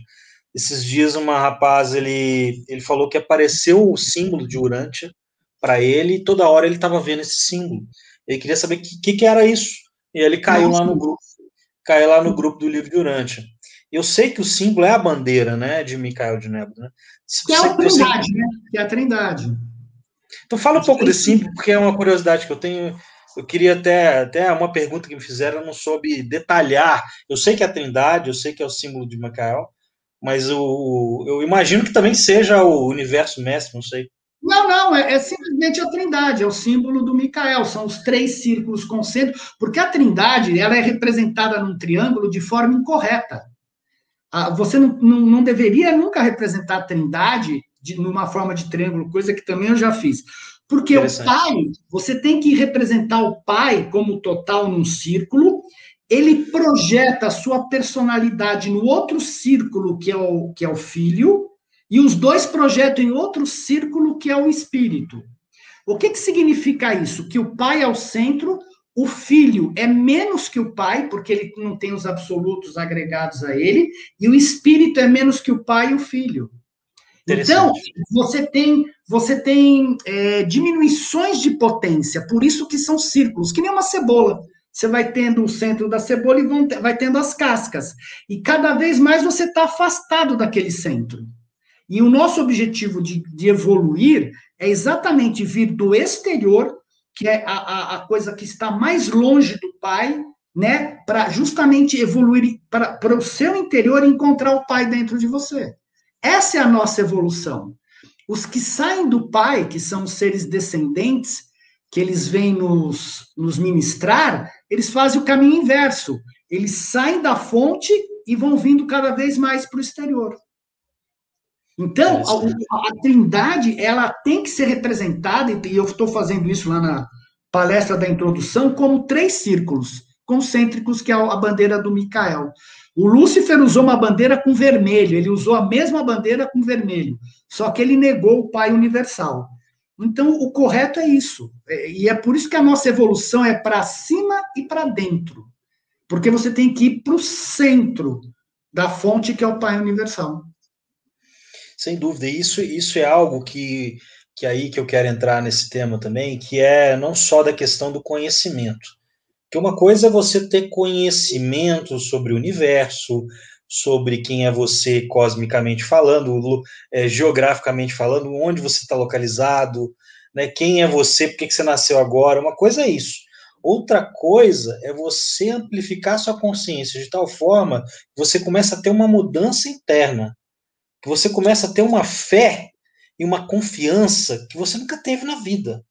Esses dias uma rapaz, ele falou que apareceu o símbolo de Urântia para ele e toda hora ele estava vendo esse símbolo. Ele queria saber o que era isso. E ele Nossa, caiu lá no grupo do livro de Urântia. Eu sei que o símbolo é a bandeira, né, de Micael de Nebra, né? que é a Trindade, né? Que é a Trindade. Então fala um pouco desse símbolo, porque é uma curiosidade que eu tenho. Eu queria até uma pergunta que me fizeram, eu não soube detalhar. Eu sei que é a Trindade, eu sei que é o símbolo de Micael, mas eu imagino que também seja o universo mestre, não sei. Não, é simplesmente a Trindade, é o símbolo do Micael, são os 3 círculos concêntricos, porque a Trindade ela é representada num triângulo de forma incorreta. Você não deveria nunca representar a Trindade numa forma de triângulo, coisa que também eu já fiz. Porque o Pai, você tem que representar o Pai como total num círculo, ele projeta a sua personalidade no outro círculo, que é o Filho, e os dois projetam em outro círculo, que é o Espírito. O que significa isso? Que o Pai é o centro, o Filho é menos que o Pai, porque ele não tem os absolutos agregados a ele, e o Espírito é menos que o Pai e o Filho. Então, você tem diminuições de potência, por isso que são círculos, que nem uma cebola. Você vai tendo o centro da cebola e vai tendo as cascas. E cada vez mais você está afastado daquele centro. E o nosso objetivo de evoluir é exatamente vir do exterior, que é a coisa que está mais longe do Pai, né, para justamente evoluir para o seu interior e encontrar o Pai dentro de você. Essa é a nossa evolução. Os que saem do Pai, que são os seres descendentes, que eles vêm nos ministrar, eles fazem o caminho inverso. Eles saem da fonte e vão vindo cada vez mais para o exterior. Então, a Trindade, ela tem que ser representada, e eu estou fazendo isso lá na palestra da introdução, como 3 círculos concêntricos, que é a bandeira do Micael. O Lúcifer usou uma bandeira com vermelho, ele usou a mesma bandeira com vermelho, só que ele negou o Pai Universal. Então, o correto é isso. E é por isso que a nossa evolução é para cima e para dentro. Porque você tem que ir para o centro da fonte, que é o Pai Universal. Sem dúvida, isso é algo que aí que eu quero entrar nesse tema também, que é não só da questão do conhecimento. Que uma coisa é você ter conhecimento sobre o universo, sobre quem é você cosmicamente falando, geograficamente falando, onde você está localizado, né, quem é você, por que você nasceu agora, uma coisa é isso. Outra coisa é você amplificar sua consciência de tal forma que você começa a ter uma mudança interna, que você começa a ter uma fé e uma confiança que você nunca teve na vida.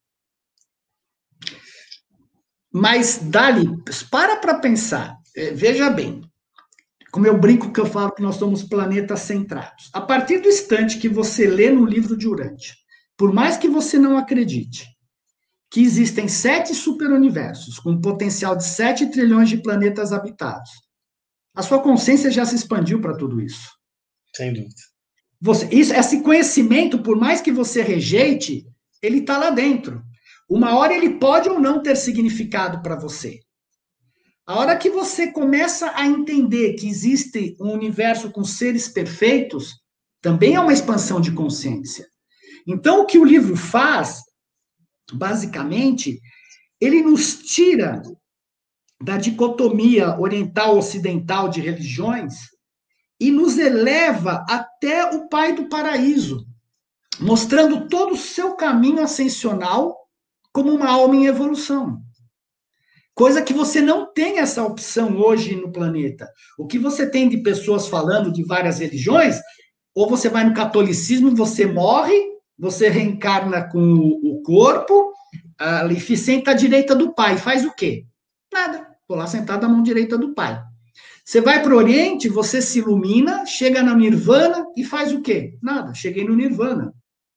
Mas, Dali, para pensar. Veja bem, como eu brinco que eu falo que nós somos planetas centrados. A partir do instante que você lê no livro de Urântia, por mais que você não acredite, que existem 7 superuniversos com um potencial de 7 trilhões de planetas habitados, a sua consciência já se expandiu para tudo isso. Sem dúvida. Esse conhecimento, por mais que você rejeite, ele está lá dentro. Uma hora ele pode ou não ter significado para você. A hora que você começa a entender que existe um universo com seres perfeitos, também é uma expansão de consciência. Então, o que o livro faz, basicamente, ele nos tira da dicotomia oriental-ocidental de religiões e nos eleva até o Pai do Paraíso, mostrando todo o seu caminho ascensional como uma alma em evolução. Coisa que você não tem essa opção hoje no planeta. O que você tem de pessoas falando de várias religiões, ou você vai no catolicismo, você morre, você reencarna com o corpo, e senta à direita do Pai. Faz o quê? Nada. Estou lá sentado à mão direita do Pai. Você vai para o Oriente, você se ilumina, chega na Nirvana e faz o quê? Nada. Cheguei no Nirvana.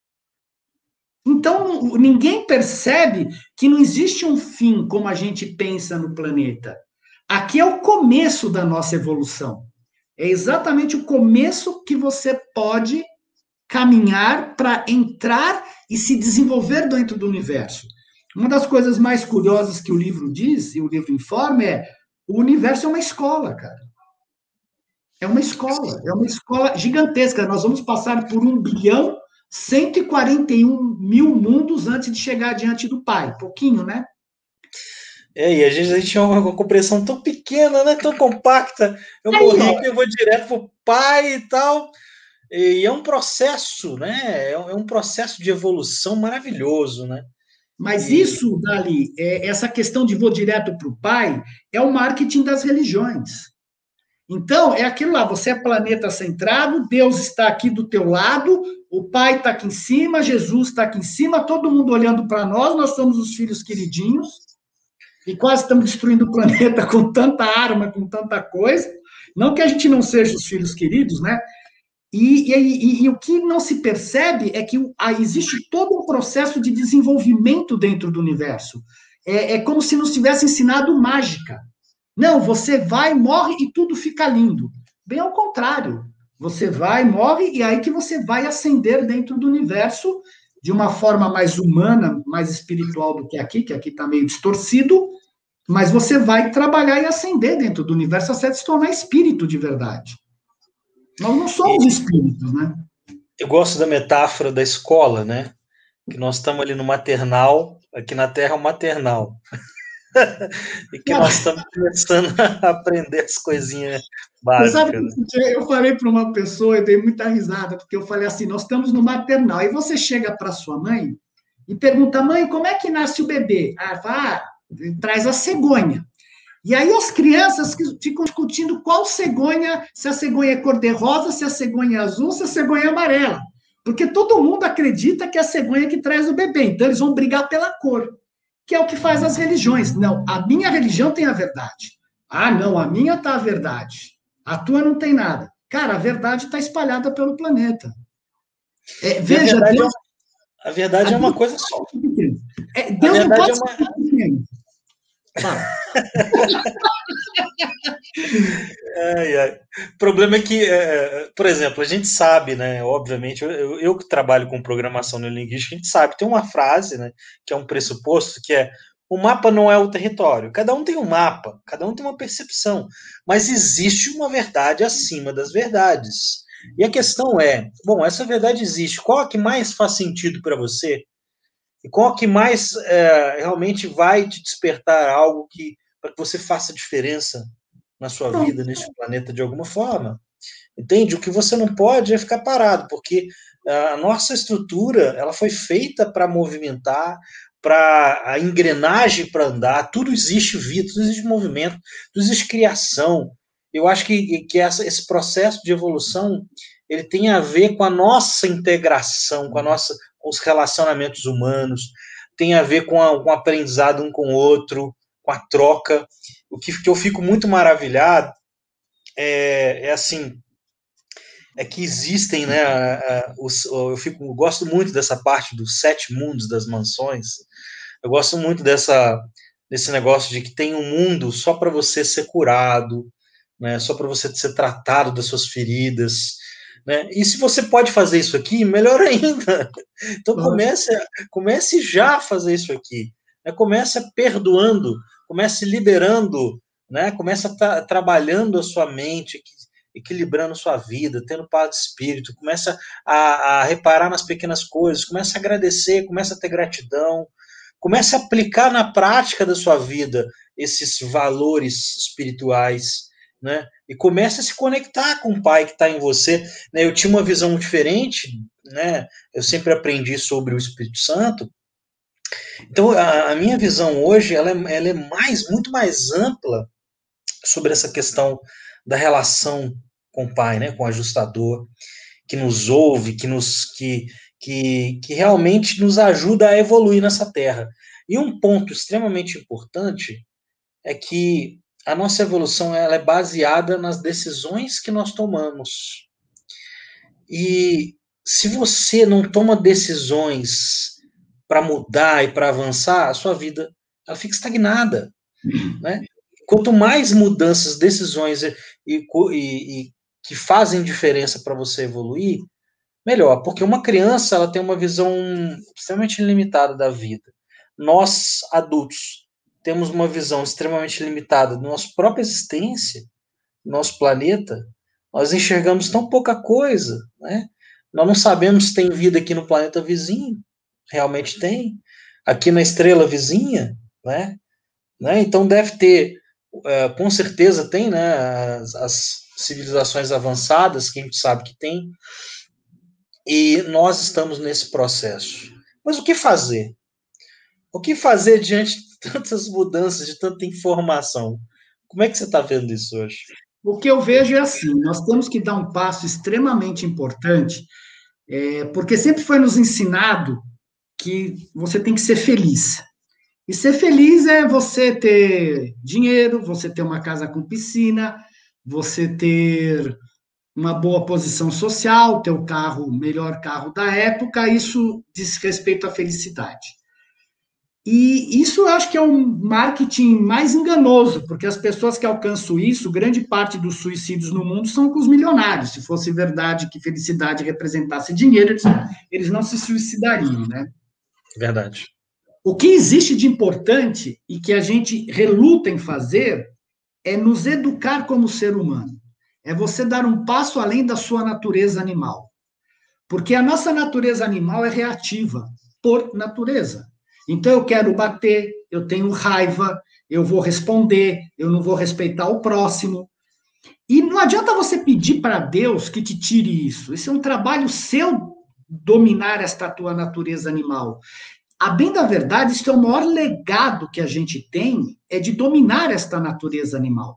Então, ninguém percebe que não existe um fim como a gente pensa no planeta. Aqui é o começo da nossa evolução. É exatamente o começo que você pode caminhar para entrar e se desenvolver dentro do universo. Uma das coisas mais curiosas que o livro diz, e o livro informa, é: o universo é uma escola, cara. É uma escola gigantesca. Nós vamos passar por 1.141.000.000 mundos antes de chegar diante do Pai. Pouquinho, né? E às vezes a gente tinha uma compreensão tão pequena, né? Tão compacta. Eu Aí, morri ó, que eu vou direto pro pai e tal. E é um processo, né? É um processo de evolução maravilhoso, né? mas E isso, Dali, essa questão de vou direto para o Pai, é o marketing das religiões. Então, é aquilo lá, você é planeta centrado, Deus está aqui do teu lado, o Pai está aqui em cima, Jesus está aqui em cima, todo mundo olhando para nós somos os filhos queridinhos, e quase estamos destruindo o planeta com tanta arma, com tanta coisa. Não que a gente não seja os filhos queridos, né? E o que não se percebe é que existe todo um processo de desenvolvimento dentro do universo. É como se nos tivesse ensinado mágica. Não, você vai, morre e tudo fica lindo. Bem ao contrário. Você vai, morre e aí que você vai ascender dentro do universo de uma forma mais humana, mais espiritual do que aqui está meio distorcido, mas você vai trabalhar e ascender dentro do universo até se tornar espírito de verdade. Nós não somos espíritos, né? eu gosto da metáfora da escola, né? Que nós estamos ali no maternal, aqui na Terra é o maternal. E que Cara, nós estamos começando a aprender as coisinhas você sabe básicas, né? que eu falei para uma pessoa, eu dei muita risada, porque eu falei assim: nós estamos no maternal. Aí você chega para sua mãe e pergunta: mãe, como é que nasce o bebê? Traz a cegonha. E aí as crianças ficam discutindo qual cegonha, se a cegonha é cor-de-rosa, se a cegonha é azul, se a cegonha é amarela. Porque todo mundo acredita que é a cegonha que traz o bebê. Então eles vão brigar pela cor, que é o que faz as religiões. Não, a minha religião tem a verdade. Ah, não, a minha tá a verdade. A tua não tem nada. Cara, a verdade está espalhada pelo planeta. E a Veja, verdade Deus, a verdade é uma Deus, coisa só. A Deus não verdade é pode ser uma. pequeno. Fala. Ai, ai. O problema é que, por exemplo, a gente sabe, né? Obviamente, eu que trabalho com programação neurolinguística, a gente sabe, tem uma frase, né? Que é um pressuposto, que é o mapa não é o território. Cada um tem um mapa, cada um tem uma percepção, mas existe uma verdade acima das verdades. E a questão é, bom, essa verdade existe, qual a que mais faz sentido para você? E qual a que mais realmente vai te despertar algo que para que você faça diferença na sua vida, neste planeta, de alguma forma? Entende? O que você não pode é ficar parado, porque a nossa estrutura ela foi feita para movimentar, para a engrenagem para andar, tudo existe vida, tudo existe movimento, tudo existe criação. Eu acho que esse processo de evolução ele tem a ver com a nossa integração, com os relacionamentos humanos, tem a ver com o aprendizado um com o outro, com a troca. O que eu fico muito maravilhado assim, é que existem, né? Eu gosto muito dessa parte dos 7 mundos das mansões. Eu gosto muito desse negócio de que tem um mundo só para você ser curado, né? Só para você ser tratado das suas feridas. Né? E se você pode fazer isso aqui, melhor ainda. Então comece já a fazer isso aqui. Né? Comece perdoando, comece liberando, né? Comece trabalhando a sua mente, equilibrando sua vida, tendo paz de espírito, começa a reparar nas pequenas coisas, começa a agradecer, começa a ter gratidão, começa a aplicar na prática da sua vida esses valores espirituais, né? E comece a se conectar com o Pai que está em você. Né? Eu tinha uma visão diferente, né? Eu sempre aprendi sobre o Espírito Santo. Então, a minha visão hoje ela é muito mais ampla sobre essa questão da relação com o Pai, né, com o ajustador, que nos ouve, que realmente nos ajuda a evoluir nessa terra. E um ponto extremamente importante é que a nossa evolução ela é baseada nas decisões que nós tomamos. E se você não toma decisões para mudar e para avançar, a sua vida ela fica estagnada, né? Quanto mais mudanças, decisões e que fazem diferença para você evoluir, melhor, porque uma criança ela tem uma visão extremamente limitada da vida. Nós, adultos, temos uma visão extremamente limitada da nossa própria existência, do nosso planeta, Nós enxergamos tão pouca coisa, né? Nós não sabemos se tem vida aqui no planeta vizinho, realmente tem, aqui na estrela vizinha, né? Então deve ter, com certeza tem, né? As civilizações avançadas, que a gente sabe que tem, e nós estamos nesse processo. Mas o que fazer? O que fazer diante de tantas mudanças, de tanta informação? Como é que você está vendo isso hoje? O que eu vejo é assim: nós temos que dar um passo extremamente importante, porque sempre foi nos ensinado que você tem que ser feliz. E ser feliz é você ter dinheiro, você ter uma casa com piscina, você ter uma boa posição social, ter o carro, o melhor carro da época, isso diz respeito à felicidade. E isso eu acho que é um marketing mais enganoso, porque as pessoas que alcançam isso, grande parte dos suicídios no mundo são com os milionários. Se fosse verdade que felicidade representasse dinheiro, eles não se suicidariam, né? Verdade. O que existe de importante e que a gente reluta em fazer é nos educar como ser humano. É você dar um passo além da sua natureza animal. Porque a nossa natureza animal é reativa, por natureza. Então eu quero bater, eu tenho raiva, eu vou responder, eu não vou respeitar o próximo. E não adianta você pedir para Deus que te tire isso. Isso é um trabalho seu dominar esta tua natureza animal. A bem da verdade, isso é o maior legado que a gente tem, é de dominar esta natureza animal.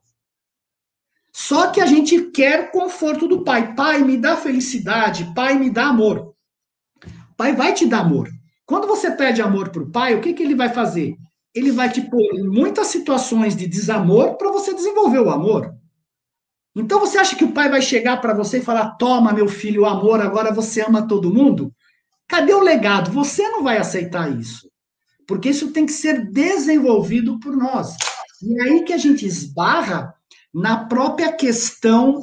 Só que a gente quer conforto do pai. Pai, me dá felicidade. Pai, me dá amor. Pai vai te dar amor. Quando você pede amor para o pai, o que, que ele vai fazer? Ele vai te pôr em muitas situações de desamor para você desenvolver o amor. Então você acha que o pai vai chegar para você e falar: toma, meu filho, o amor, agora você ama todo mundo? Cadê o legado? Você não vai aceitar isso. Porque isso tem que ser desenvolvido por nós. E é aí que a gente esbarra na própria questão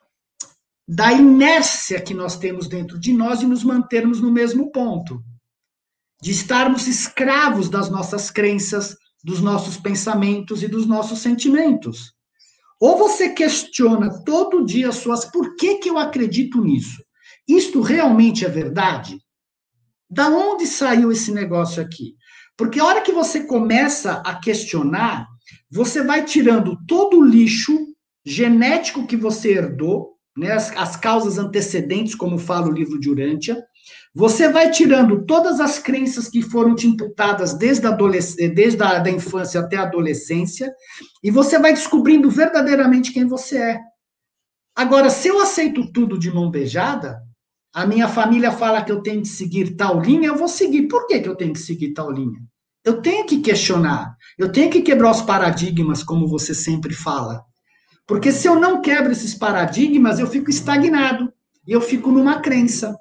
da inércia que nós temos dentro de nós e nos mantermos no mesmo ponto. De estarmos escravos das nossas crenças, dos nossos pensamentos e dos nossos sentimentos. Ou você questiona todo dia suas, por que eu acredito nisso? Isto realmente é verdade? Da onde saiu esse negócio aqui? Porque a hora que você começa a questionar, você vai tirando todo o lixo genético que você herdou, né, as causas antecedentes, como fala o livro de Urântia, você vai tirando todas as crenças que foram te imputadas desde a da infância até a adolescência, e você vai descobrindo verdadeiramente quem você é. Agora, se eu aceito tudo de mão beijada, a minha família fala que eu tenho que seguir tal linha, eu vou seguir. Por que eu tenho que seguir tal linha? Eu tenho que questionar, eu tenho que quebrar os paradigmas, como você sempre fala. Porque se eu não quebro esses paradigmas, eu fico estagnado, e eu fico numa crença.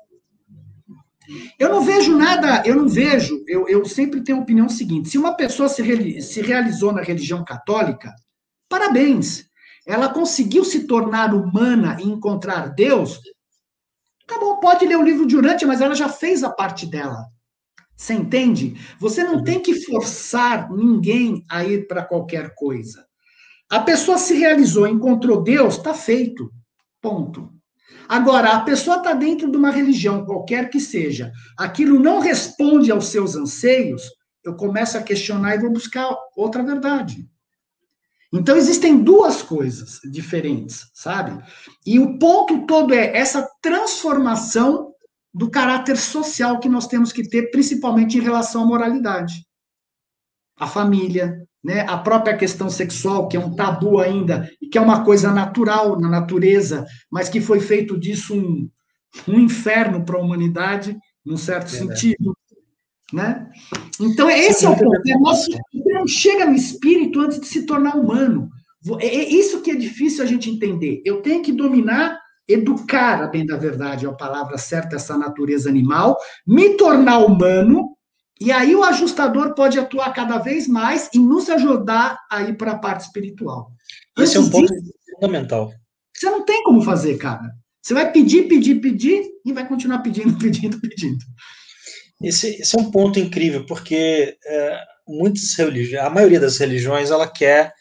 Eu não vejo nada, eu sempre tenho a opinião seguinte: se uma pessoa se realizou na religião católica, parabéns. Ela conseguiu se tornar humana e encontrar Deus. Acabou, pode ler o livro de Urântia, mas ela já fez a parte dela. Você entende? Você não tem que forçar ninguém a ir para qualquer coisa. A pessoa se realizou, encontrou Deus, está feito. Ponto. Agora, a pessoa está dentro de uma religião, qualquer que seja, aquilo não responde aos seus anseios, eu começo a questionar e vou buscar outra verdade. Então, existem duas coisas diferentes, sabe? E o ponto todo é essa transformação do caráter social que nós temos que ter, principalmente em relação à moralidade. A família, né? A própria questão sexual, que é um tabu ainda, e que é uma coisa natural na natureza, mas que foi feito disso um inferno para a humanidade, num certo sentido. Né? Então, esse é o ponto. Você não chega no espírito antes de se tornar humano. É isso que é difícil a gente entender. Eu tenho que dominar, educar, a bem da verdade, é a palavra certa, essa natureza animal, me tornar humano, e aí o ajustador pode atuar cada vez mais e nos ajudar a ir para a parte espiritual. Esse é um ponto fundamental. Você não tem como fazer, cara. Você vai pedir, pedir, pedir, e vai continuar pedindo, pedindo, pedindo. Esse é um ponto incrível, porque muitas religiões, a maioria das religiões, ela quer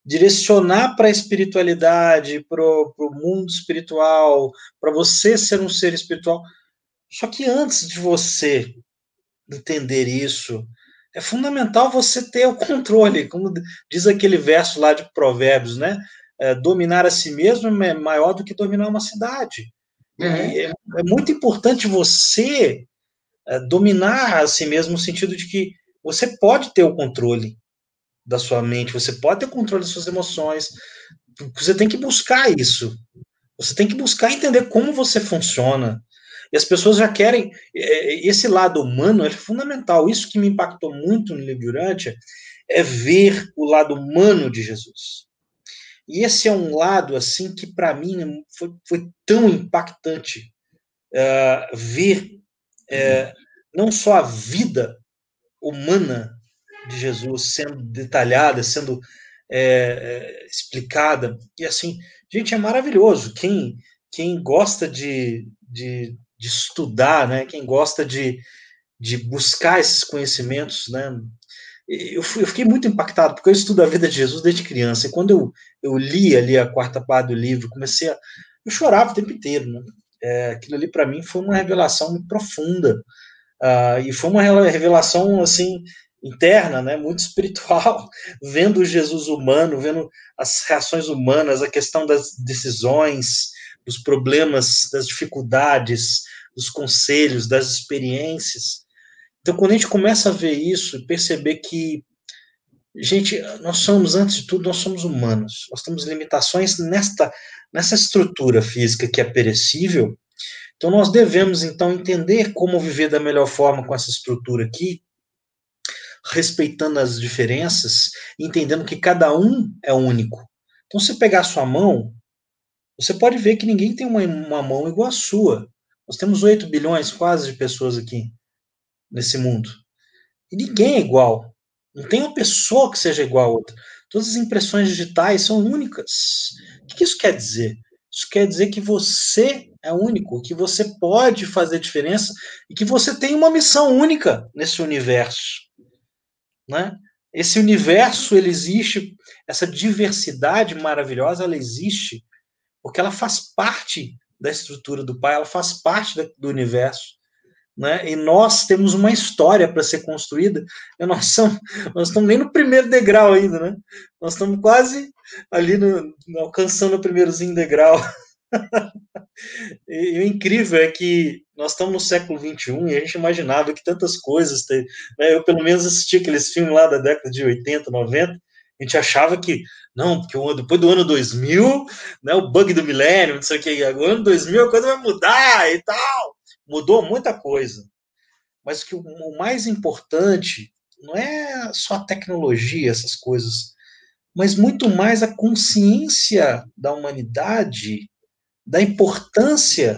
direcionar para a espiritualidade, para o mundo espiritual, para você ser um ser espiritual. Só que antes de você entender isso, é fundamental você ter o controle, como diz aquele verso lá de Provérbios, né? Dominar a si mesmo é maior do que dominar uma cidade. E é muito importante você dominar a si mesmo no sentido de que você pode ter o controle da sua mente, você pode ter o controle das suas emoções, você tem que buscar isso. Você tem que buscar entender como você funciona. E as pessoas já querem. Esse lado humano é fundamental. Isso que me impactou muito no livro de Urântia é ver o lado humano de Jesus. E esse é um lado, assim, que para mim foi tão impactante ver não só a vida humana de Jesus sendo detalhada, sendo explicada. E assim, gente, é maravilhoso. Quem gosta de estudar, né? Quem gosta de buscar esses conhecimentos, né? Eu fiquei muito impactado, porque eu estudo a vida de Jesus desde criança, e quando eu li ali a quarta parte do livro, eu chorava o tempo inteiro, né? Aquilo ali para mim foi uma revelação muito profunda, e foi uma revelação, assim, interna, né, muito espiritual, vendo o Jesus humano, vendo as reações humanas, a questão das decisões, dos problemas, das dificuldades, dos conselhos, das experiências. Então, quando a gente começa a ver isso e perceber que, gente, nós somos, antes de tudo, nós somos humanos, nós temos limitações nessa estrutura física que é perecível. Então, nós devemos, então, entender como viver da melhor forma com essa estrutura aqui, respeitando as diferenças, entendendo que cada um é único. Então, se pegar a sua mão, você pode ver que ninguém tem uma mão igual a sua. Nós temos 8 bilhões quase de pessoas aqui nesse mundo. E ninguém é igual. Não tem uma pessoa que seja igual a outra. Todas as impressões digitais são únicas. O que isso quer dizer? Isso quer dizer que você é único, que você pode fazer diferença e que você tem uma missão única nesse universo, né? Esse universo, ele existe, essa diversidade maravilhosa, ela existe porque ela faz parte da estrutura do Pai, ela faz parte do universo, né? E nós temos uma história para ser construída, e nós estamos nem no primeiro degrau ainda, né? Nós estamos quase ali alcançando o primeirozinho degrau. E o incrível é que nós estamos no século XXI e a gente imaginava que tantas coisas, né? Eu pelo menos assisti aqueles filmes lá da década de 80, 90, a gente achava que, não, porque depois do ano 2000, né, o bug do milênio, não sei o que, agora ano 2000 a coisa vai mudar e tal. Mudou muita coisa. Mas o mais importante não é só a tecnologia, essas coisas, mas muito mais a consciência da humanidade, da importância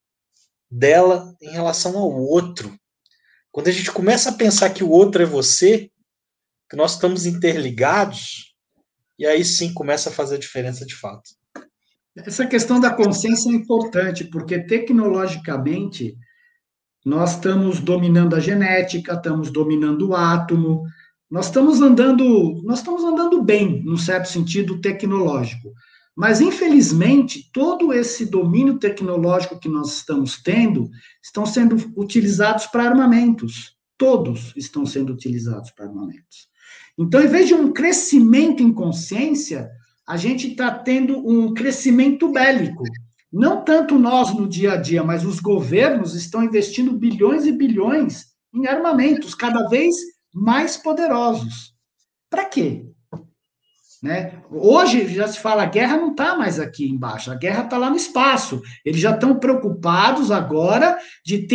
dela em relação ao outro. Quando a gente começa a pensar que o outro é você, que nós estamos interligados, e aí sim começa a fazer a diferença de fato. Essa questão da consciência é importante, porque tecnologicamente nós estamos dominando a genética, estamos dominando o átomo, nós estamos andando bem, num certo sentido tecnológico. Mas, infelizmente, todo esse domínio tecnológico que nós estamos tendo estão sendo utilizados para armamentos. Todos estão sendo utilizados para armamentos. Então, em vez de um crescimento em consciência, a gente está tendo um crescimento bélico. Não tanto nós no dia a dia, mas os governos estão investindo bilhões e bilhões em armamentos cada vez mais poderosos. Para quê? Né? Hoje já se fala, a guerra não está mais aqui embaixo, a guerra está lá no espaço. Eles já estão preocupados agora de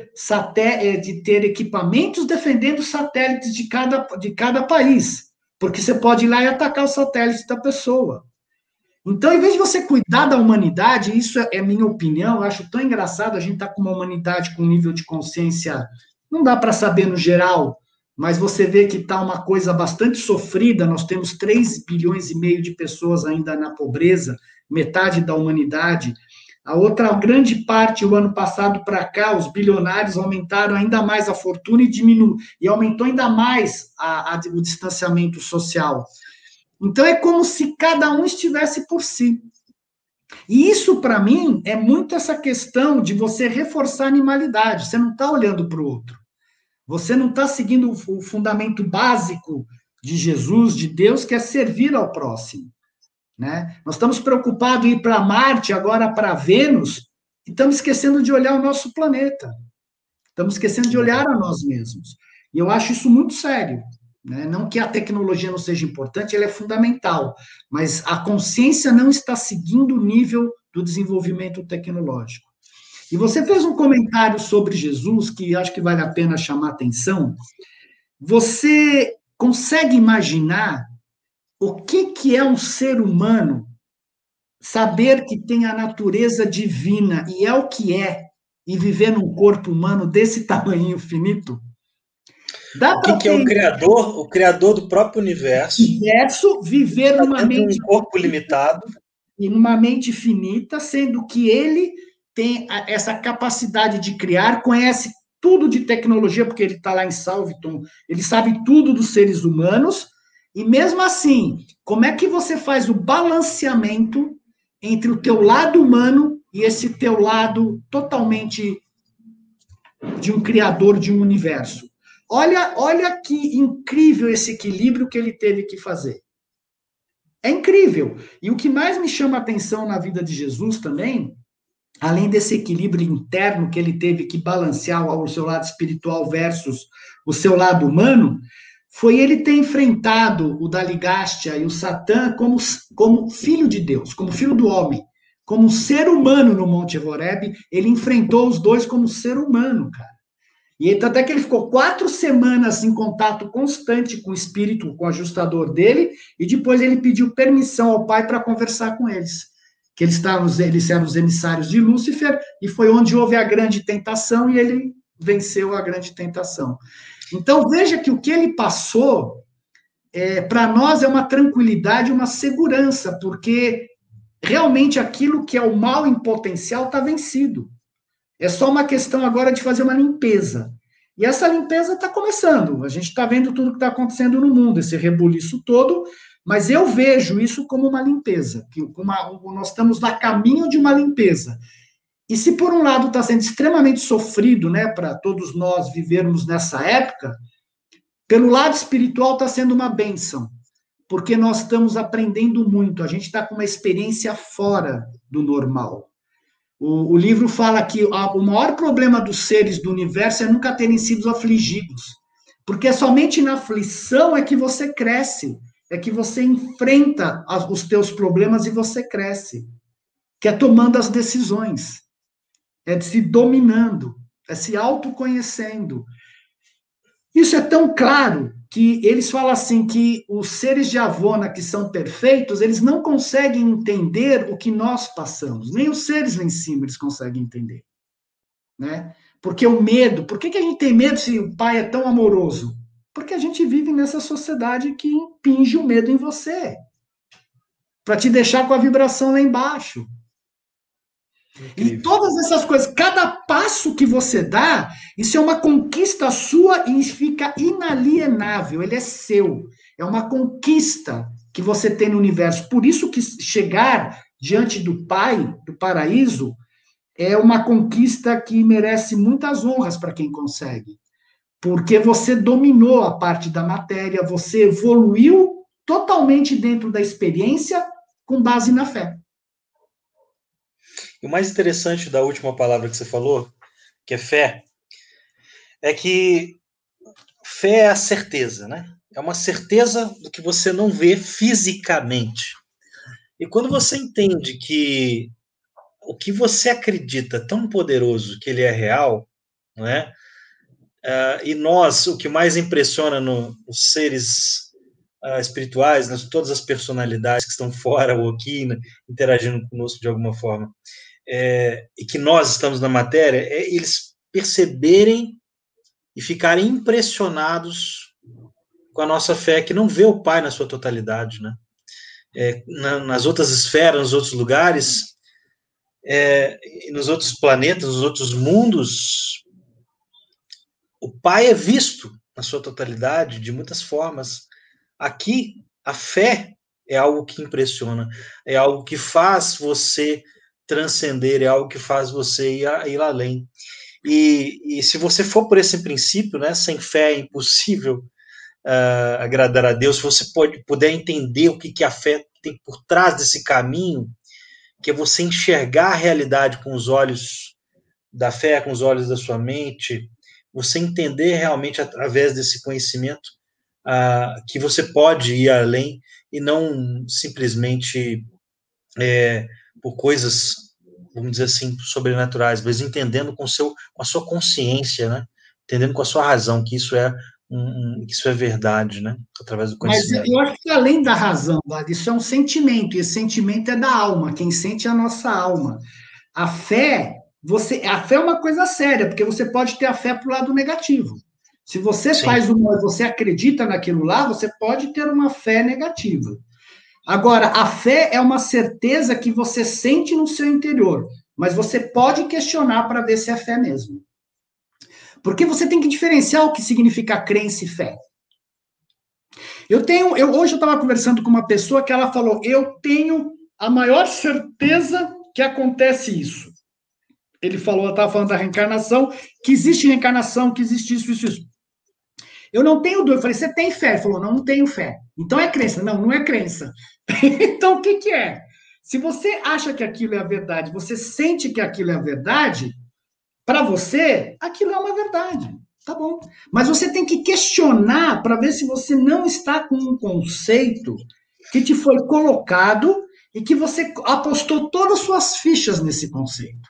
ter equipamentos defendendo satélites de cada país, porque você pode ir lá e atacar o satélite da pessoa. Então, em vez de você cuidar da humanidade, isso é minha opinião, eu acho tão engraçado, a gente está com uma humanidade com um nível de consciência, não dá para saber no geral, mas você vê que está uma coisa bastante sofrida, nós temos 3 bilhões e meio de pessoas ainda na pobreza, metade da humanidade. A outra grande parte, o ano passado para cá, os bilionários aumentaram ainda mais a fortuna e aumentou ainda mais o distanciamento social. Então é como se cada um estivesse por si. E isso, para mim, é muito essa questão de você reforçar a animalidade. Você não está olhando para o outro. Você não está seguindo o fundamento básico de Jesus, de Deus, que é servir ao próximo. Né? Nós estamos preocupados em ir para Marte, agora para Vênus, e estamos esquecendo de olhar o nosso planeta. Estamos esquecendo de olhar a nós mesmos. E eu acho isso muito sério. Né? Não que a tecnologia não seja importante, ela é fundamental, mas a consciência não está seguindo o nível do desenvolvimento tecnológico. E você fez um comentário sobre Jesus que acho que vale a pena chamar atenção. Você consegue imaginar o que é um ser humano saber que tem a natureza divina e é o que é, e viver num corpo humano desse tamanho finito? Dá para que é ter o criador do próprio universo, viver numa dentro de mente um corpo limitado, e numa mente finita, sendo que ele tem essa capacidade de criar, conhece tudo de tecnologia, porque ele está lá em Salviton, ele sabe tudo dos seres humanos, e mesmo assim, como é que você faz o balanceamento entre o teu lado humano e esse teu lado totalmente de um criador de um universo? Olha que incrível esse equilíbrio que ele teve que fazer. É incrível. E o que mais me chama a atenção na vida de Jesus também, além desse equilíbrio interno que ele teve que balancear o seu lado espiritual versus o seu lado humano, foi ele ter enfrentado o Daligástia e o Satã como filho de Deus, como filho do homem, como ser humano no Monte Horebe. Ele enfrentou os dois como ser humano, cara. E até que ele ficou 4 semanas em contato constante com o espírito, com o ajustador dele, e depois ele pediu permissão ao pai para conversar com eles. Que eles eram os emissários de Lúcifer, e foi onde houve a grande tentação, e ele venceu a grande tentação. Então, veja que o que ele passou, para nós, é uma tranquilidade, uma segurança, porque realmente aquilo que é o mal em potencial está vencido. É só uma questão agora de fazer uma limpeza. E essa limpeza está começando. A gente está vendo tudo que está acontecendo no mundo, esse rebuliço todo, mas eu vejo isso como uma limpeza. Nós estamos a caminho de uma limpeza. E se por um lado está sendo extremamente sofrido, né, para todos nós vivermos nessa época, pelo lado espiritual está sendo uma bênção, porque nós estamos aprendendo muito. A gente está com uma experiência fora do normal. O livro fala que o maior problema dos seres do universo é nunca terem sido afligidos. Porque somente na aflição é que você cresce, é que você enfrenta os teus problemas e você cresce. Que é tomando as decisões, é se dominando, é se autoconhecendo. Isso é tão claro que eles falam assim que os seres de Avona que são perfeitos, eles não conseguem entender o que nós passamos. Nem os seres lá em cima eles conseguem entender. Né? Porque o medo, por que a gente tem medo se o pai é tão amoroso? Porque a gente vive nessa sociedade que impinge o medo em você. Para te deixar com a vibração lá embaixo. Incrível. E todas essas coisas, cada passo que você dá, isso é uma conquista sua e fica inalienável, ele é seu. É uma conquista que você tem no universo. Por isso que chegar diante do Pai, do paraíso, é uma conquista que merece muitas honras para quem consegue. Porque você dominou a parte da matéria, você evoluiu totalmente dentro da experiência com base na fé. E o mais interessante da última palavra que você falou, que é fé, é que fé é a certeza, né? É uma certeza do que você não vê fisicamente. E quando você entende que o que você acredita é tão poderoso que ele é real, não é? E nós, o que mais impressiona nos seres espirituais, todas as personalidades que estão fora ou aqui, né, interagindo conosco de alguma forma, e que nós estamos na matéria, é eles perceberem e ficarem impressionados com a nossa fé, que não vê o Pai na sua totalidade, né? Nas outras esferas, nos outros lugares, nos outros planetas, nos outros mundos, o Pai é visto na sua totalidade, de muitas formas. Aqui, a fé é algo que impressiona, é algo que faz você transcender, é algo que faz você ir além. E se você for por esse princípio, né, sem fé é impossível agradar a Deus, se você puder entender o que a fé tem por trás desse caminho, que é você enxergar a realidade com os olhos da fé, com os olhos da sua mente, você entender realmente através desse conhecimento que você pode ir além e não simplesmente por coisas, vamos dizer assim, sobrenaturais, mas entendendo com a sua consciência, né? Entendendo com a sua razão que isso é que isso é verdade, né? Através do Mas conhecimento. eu acho que além da razão, Vlad, isso é um sentimento, e esse sentimento é da alma, quem sente é a nossa alma. A fé, a fé é uma coisa séria, porque você pode ter a fé para o lado negativo. Se você Sim. faz você acredita naquilo lá, você pode ter uma fé negativa. Agora, a fé é uma certeza que você sente no seu interior, mas você pode questionar para ver se é fé mesmo. Porque você tem que diferenciar o que significa crença e fé. Hoje eu estava conversando com uma pessoa que ela falou: eu tenho a maior certeza que acontece isso. Ele falou, ela estava falando da reencarnação, que existe reencarnação, que existe isso, isso, isso. Eu não tenho dúvida. Eu falei: você tem fé? Ele falou: não tenho fé. Então é crença? Não, não é crença. Então o que é? Se você acha que aquilo é a verdade, você sente que aquilo é a verdade, para você, aquilo é uma verdade. Tá bom. Mas você tem que questionar para ver se você não está com um conceito que te foi colocado e que você apostou todas as suas fichas nesse conceito.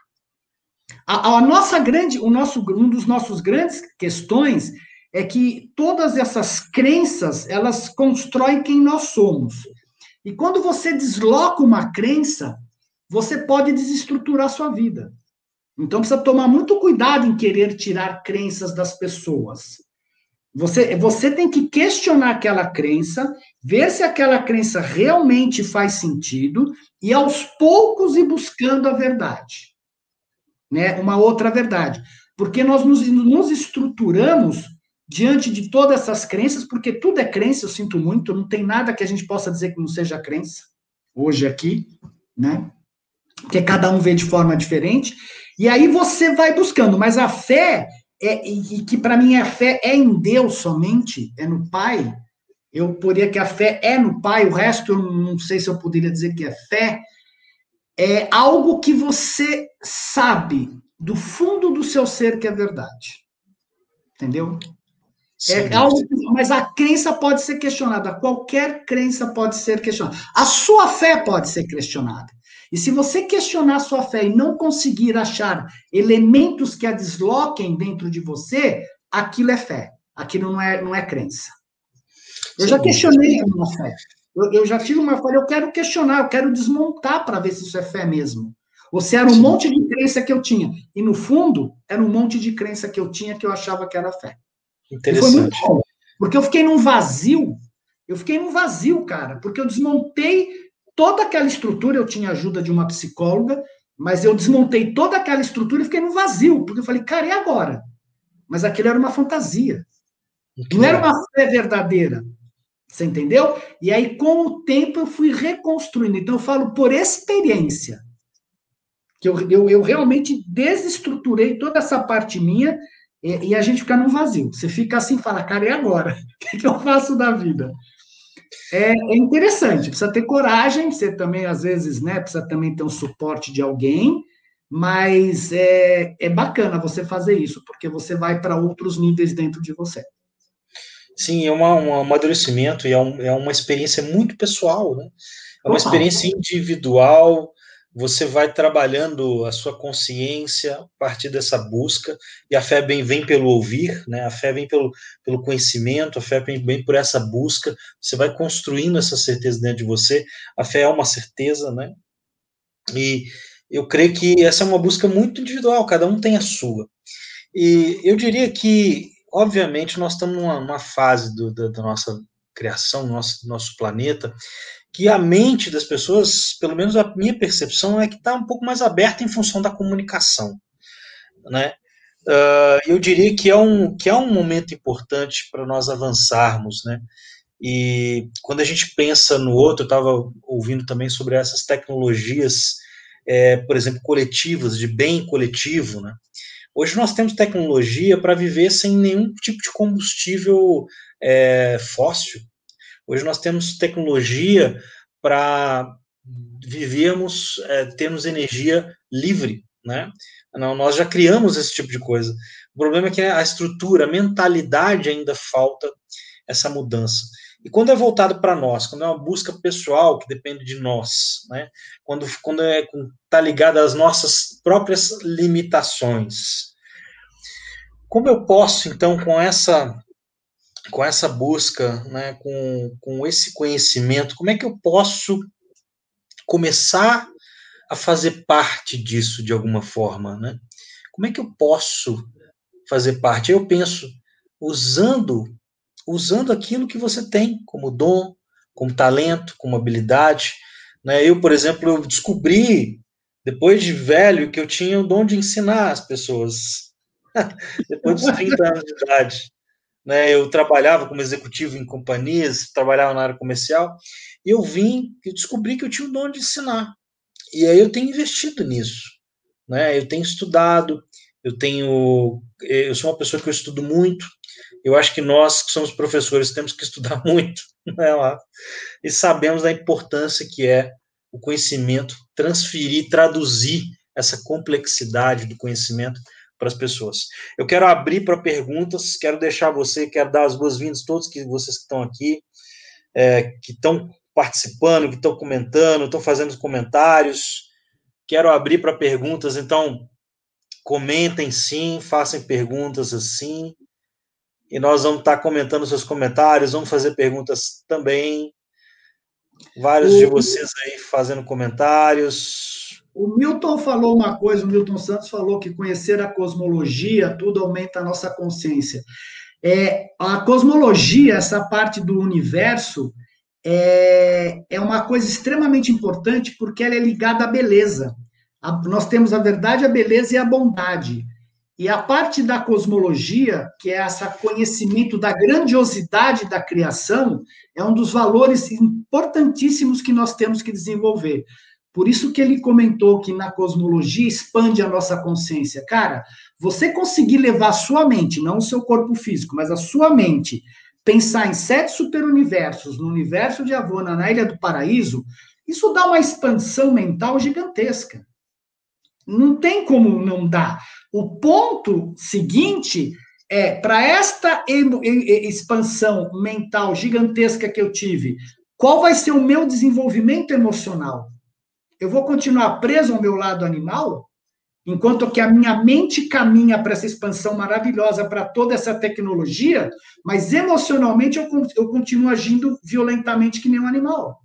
A nossa grande, um dos nossos grandes questões é que todas essas crenças, elas constroem quem nós somos. E quando você desloca uma crença, você pode desestruturar a sua vida. Então precisa tomar muito cuidado em querer tirar crenças das pessoas. Você tem que questionar aquela crença, ver se aquela crença realmente faz sentido e aos poucos ir buscando a verdade, né? Uma outra verdade. Porque nós nos estruturamos diante de todas essas crenças, porque tudo é crença, eu sinto muito, não tem nada que a gente possa dizer que não seja crença, hoje aqui, né? Porque cada um vê de forma diferente, e aí você vai buscando, mas a fé, e que para mim a fé é em Deus somente, é no Pai, eu poderia que a fé é no Pai, o resto eu não sei se eu poderia dizer que é fé, é algo que você sabe do fundo do seu ser que é verdade. Entendeu? É algo, mas a crença pode ser questionada, qualquer crença pode ser questionada. A sua fé pode ser questionada. E se você questionar a sua fé e não conseguir achar elementos que a desloquem dentro de você, aquilo é fé. Aquilo não é crença. Eu já questionei a minha fé. Eu já tive uma fé, eu quero questionar, eu quero desmontar para ver se isso é fé mesmo. Ou se era um monte de crença que eu tinha. E no fundo, era um monte de crença que eu tinha que eu achava que era fé. E foi muito bom. Porque eu fiquei num vazio. Eu fiquei num vazio, cara. Porque eu desmontei toda aquela estrutura. Eu tinha ajuda de uma psicóloga, mas eu desmontei toda aquela estrutura e fiquei num vazio. Porque eu falei, cara, e agora? Mas aquilo era uma fantasia. Não era uma fé verdadeira. Você entendeu? E aí, com o tempo, eu fui reconstruindo. Então, eu falo por experiência. Que eu realmente desestruturei toda essa parte minha e a gente fica num vazio. Você fica assim e fala, cara, e agora? O que eu faço da vida? É interessante, precisa ter coragem, você também, às vezes, né, precisa também ter um suporte de alguém, mas é bacana você fazer isso, porque você vai para outros níveis dentro de você. Sim, é um amadurecimento e é uma experiência muito pessoal, né? É uma experiência individual, você vai trabalhando a sua consciência a partir dessa busca, e a fé vem pelo ouvir, né? A fé vem pelo conhecimento, a fé vem por essa busca, você vai construindo essa certeza dentro de você, a fé é uma certeza, né? E eu creio que essa é uma busca muito individual, cada um tem a sua. E eu diria que, obviamente, nós estamos numa fase da nossa criação, nosso planeta, que a mente das pessoas, pelo menos a minha percepção, é que está um pouco mais aberta em função da comunicação, né? Eu diria que é um momento importante para nós avançarmos, né? E quando a gente pensa no outro, eu estava ouvindo também sobre essas tecnologias, por exemplo, coletivas, de bem coletivo, né? Hoje nós temos tecnologia para viver sem nenhum tipo de combustível fóssil. Hoje nós temos tecnologia para vivermos, termos energia livre, né? Não, nós já criamos esse tipo de coisa. O problema é que a estrutura, a mentalidade ainda falta essa mudança. E quando é voltado para nós, quando é uma busca pessoal que depende de nós, né? Quando está ligado às nossas próprias limitações, como eu posso, então, com essa busca, né, com esse conhecimento, como é que eu posso começar a fazer parte disso de alguma forma, né? Como é que eu posso fazer parte? Eu penso usando aquilo que você tem como dom, como talento, como habilidade, né? Eu, por exemplo, eu descobri depois de velho que eu tinha o dom de ensinar as pessoas depois dos 30 anos de idade. Né, eu trabalhava como executivo em companhias, trabalhava na área comercial, e eu descobri que eu tinha o dom de ensinar. E aí eu tenho investido nisso, né? Eu tenho estudado, eu sou uma pessoa que eu estudo muito. Eu acho que nós que somos professores temos que estudar muito, né? E sabemos da importância que é o conhecimento, transferir, traduzir essa complexidade do conhecimento para as pessoas. Eu quero abrir para perguntas, quero dar as boas-vindas a todos vocês que estão aqui, que estão participando, que estão comentando, estão fazendo comentários. Quero abrir para perguntas, então comentem sim, façam perguntas assim, e nós vamos estar comentando seus comentários, vamos fazer perguntas também. Vários de vocês aí fazendo comentários. O Milton falou uma coisa, o Milton Santos falou que conhecer a cosmologia, tudo aumenta a nossa consciência. A cosmologia, essa parte do universo, é uma coisa extremamente importante porque ela é ligada à beleza. Nós temos a verdade, a beleza e a bondade. E a parte da cosmologia, que é esse conhecimento da grandiosidade da criação, é um dos valores importantíssimos que nós temos que desenvolver. Por isso que ele comentou que na cosmologia expande a nossa consciência. Cara, você conseguir levar a sua mente, não o seu corpo físico, mas a sua mente, pensar em 7 superuniversos, no universo de Avona, na Ilha do Paraíso, isso dá uma expansão mental gigantesca. Não tem como não dar. O ponto seguinte para esta expansão mental gigantesca que eu tive, qual vai ser o meu desenvolvimento emocional? Eu vou continuar preso ao meu lado animal, enquanto que a minha mente caminha para essa expansão maravilhosa, para toda essa tecnologia, mas emocionalmente eu continuo agindo violentamente que nem um animal.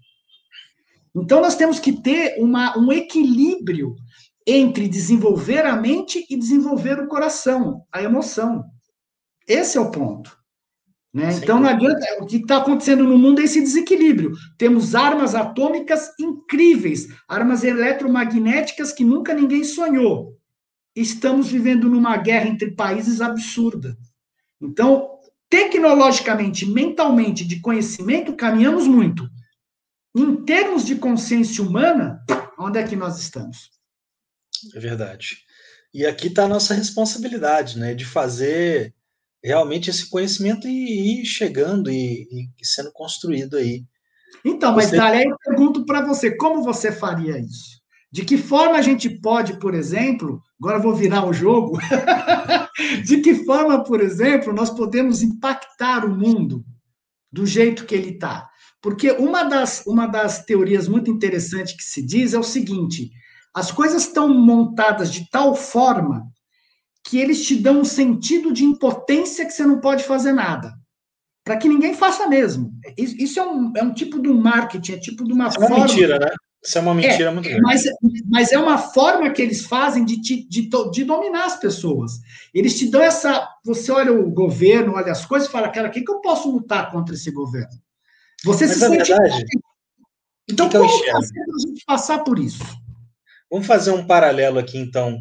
Então nós temos que ter um equilíbrio entre desenvolver a mente e desenvolver o coração, a emoção. Esse é o ponto. Né? Então, não adianta, o que está acontecendo no mundo é esse desequilíbrio. Temos armas atômicas incríveis, armas eletromagnéticas que nunca ninguém sonhou. Estamos vivendo numa guerra entre países absurda. Então, tecnologicamente, mentalmente, de conhecimento, caminhamos muito. Em termos de consciência humana, onde é que nós estamos? É verdade. E aqui está a nossa responsabilidade, né, de fazer realmente esse conhecimento ir chegando e sendo construído aí. Então, mas Dália, eu pergunto para você, como você faria isso? De que forma a gente pode, por exemplo, agora eu vou virar o jogo, de que forma, por exemplo, nós podemos impactar o mundo do jeito que ele está? Porque uma das teorias muito interessantes que se diz é o seguinte: as coisas estão montadas de tal forma que eles te dão um sentido de impotência que você não pode fazer nada. Para que ninguém faça mesmo. Isso é um tipo de um marketing, é tipo de uma forma... Isso é uma mentira, né? Isso é uma mentira muito grande. Mas é uma forma que eles fazem de dominar as pessoas. Eles te dão essa... Você olha o governo, olha as coisas e fala, cara, o que eu posso lutar contra esse governo? Você mas se sente... Verdade, então, como fazer para a gente passar por isso? Vamos fazer um paralelo aqui, então.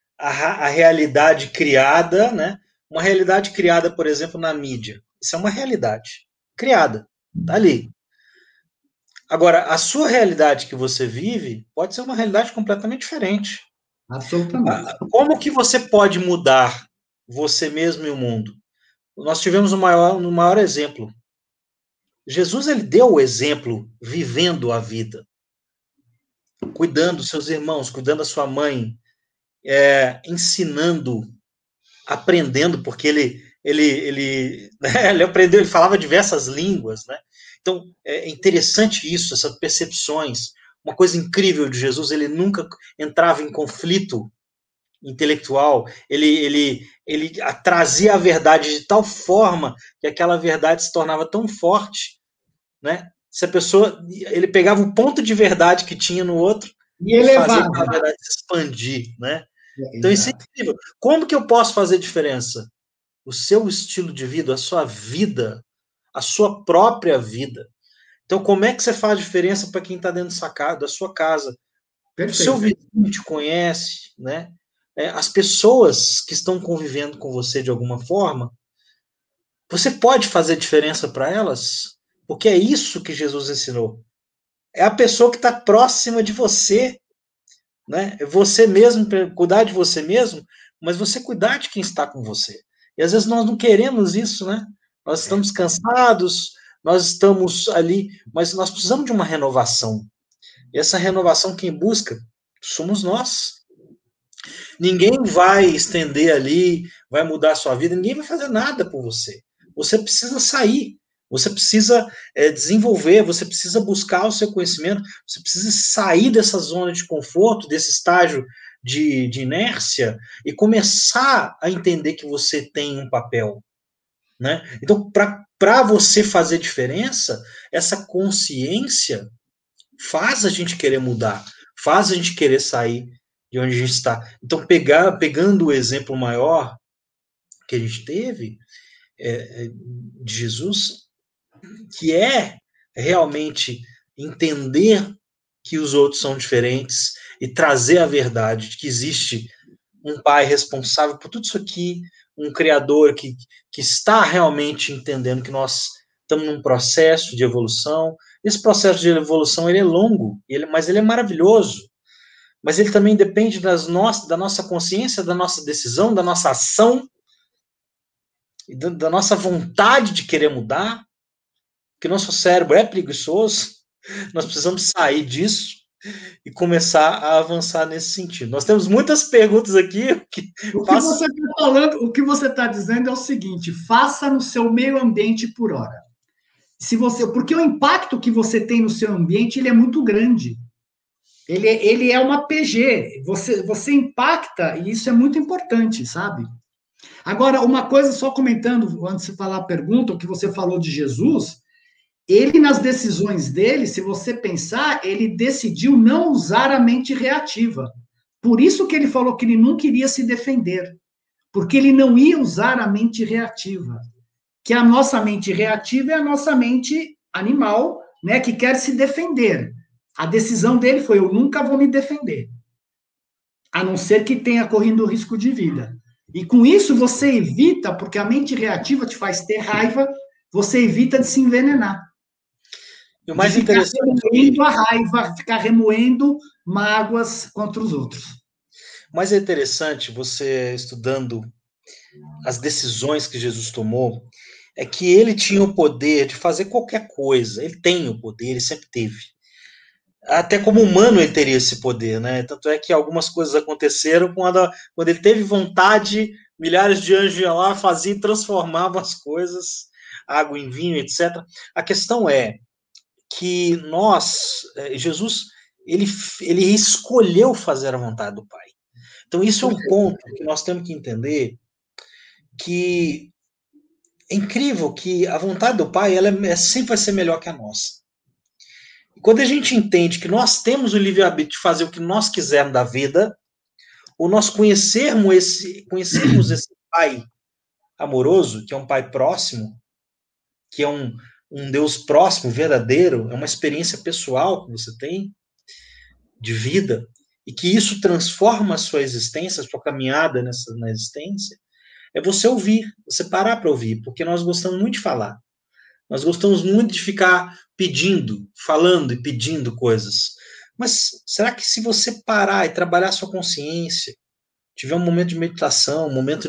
A realidade criada, né? Uma realidade criada, por exemplo, na mídia. Isso é uma realidade criada. Está ali. Agora, a sua realidade que você vive pode ser uma realidade completamente diferente. Absolutamente. Como que você pode mudar você mesmo e o mundo? Nós tivemos um maior exemplo. Jesus, ele deu o exemplo vivendo a vida, cuidando dos seus irmãos, cuidando da sua mãe, ensinando, aprendendo, porque ele aprendeu, ele falava diversas línguas, né? Então, é interessante isso, essas percepções. Uma coisa incrível de Jesus, ele nunca entrava em conflito intelectual, ele trazia a verdade de tal forma que aquela verdade se tornava tão forte, né? Se a pessoa, ele pegava o ponto de verdade que tinha no outro E e fazia aquela elevava. verdade se expandir, né? Então isso é Exato. incrível. Como que eu posso fazer diferença? O seu estilo de vida, a sua vida, a sua própria vida. Então, como é que você faz diferença para quem está dentro da sua casa? O seu Perfeito. vizinho te conhece, né? As pessoas que estão convivendo com você de alguma forma, você pode fazer diferença para elas, porque é isso que Jesus ensinou. É a pessoa que está próxima de você, né? É você mesmo, cuidar de você mesmo, mas você cuidar de quem está com você. E às vezes nós não queremos isso, né? Nós estamos cansados, nós estamos ali, mas nós precisamos de uma renovação. E essa renovação quem busca somos nós. Ninguém vai estender ali, vai mudar a sua vida, ninguém vai fazer nada por você. Você precisa sair, você precisa desenvolver, você precisa buscar o seu conhecimento, você precisa sair dessa zona de conforto, desse estágio de inércia e começar a entender que você tem um papel. Né? Então, para você fazer diferença, essa consciência faz a gente querer mudar, faz a gente querer sair de onde a gente está. Então, pegando o exemplo maior que a gente teve de Jesus, que é realmente entender que os outros são diferentes e trazer a verdade de que existe um pai responsável por tudo isso aqui, um criador que está realmente entendendo que nós estamos num processo de evolução. Esse processo de evolução ele é longo, mas ele é maravilhoso. Mas ele também depende da nossa consciência, da nossa decisão, da nossa ação, da nossa vontade de querer mudar, que nosso cérebro é preguiçoso. Nós precisamos sair disso e começar a avançar nesse sentido. Nós temos muitas perguntas aqui. O que você está falando, o que você está dizendo é o seguinte: faça no seu meio ambiente por hora. Se você, porque o impacto que você tem no seu ambiente ele é muito grande. Ele é uma PG. Você impacta e isso é muito importante, sabe? Agora, uma coisa só comentando antes de falar a pergunta, o que você falou de Jesus, ele nas decisões dele, se você pensar, ele decidiu não usar a mente reativa. Por isso que ele falou que ele não queria se defender, porque ele não ia usar a mente reativa. Que a nossa mente reativa é a nossa mente animal, né, que quer se defender. A decisão dele foi: eu nunca vou me defender, a não ser que tenha correndo risco de vida. E com isso você evita, porque a mente reativa te faz ter raiva, você evita de se envenenar. E o De mais ficar interessante remoendo a raiva, ficar remoendo mágoas contra os outros. mais interessante você estudando as decisões que Jesus tomou é que ele tinha o poder de fazer qualquer coisa. Ele tem o poder, ele sempre teve. Até como humano ele teria esse poder, né? Tanto é que algumas coisas aconteceram quando ele teve vontade, milhares de anjos iam lá, faziam, transformavam as coisas, água em vinho, etc. A questão é que Jesus, ele escolheu fazer a vontade do Pai. Então isso é um ponto que nós temos que entender, que é incrível que a vontade do Pai sempre vai ser melhor que a nossa. E quando a gente entende que nós temos o livre-arbítrio de fazer o que nós quisermos da vida, ou nós conhecermos esse Pai amoroso, que é um Pai próximo, que é um Deus próximo, verdadeiro, é uma experiência pessoal que você tem de vida, e que isso transforma a sua existência, a sua caminhada na existência, é você ouvir, você parar para ouvir, porque nós gostamos muito de falar. Nós gostamos muito de ficar pedindo, falando e pedindo coisas. Mas será que se você parar e trabalhar a sua consciência, tiver um momento de meditação, um momento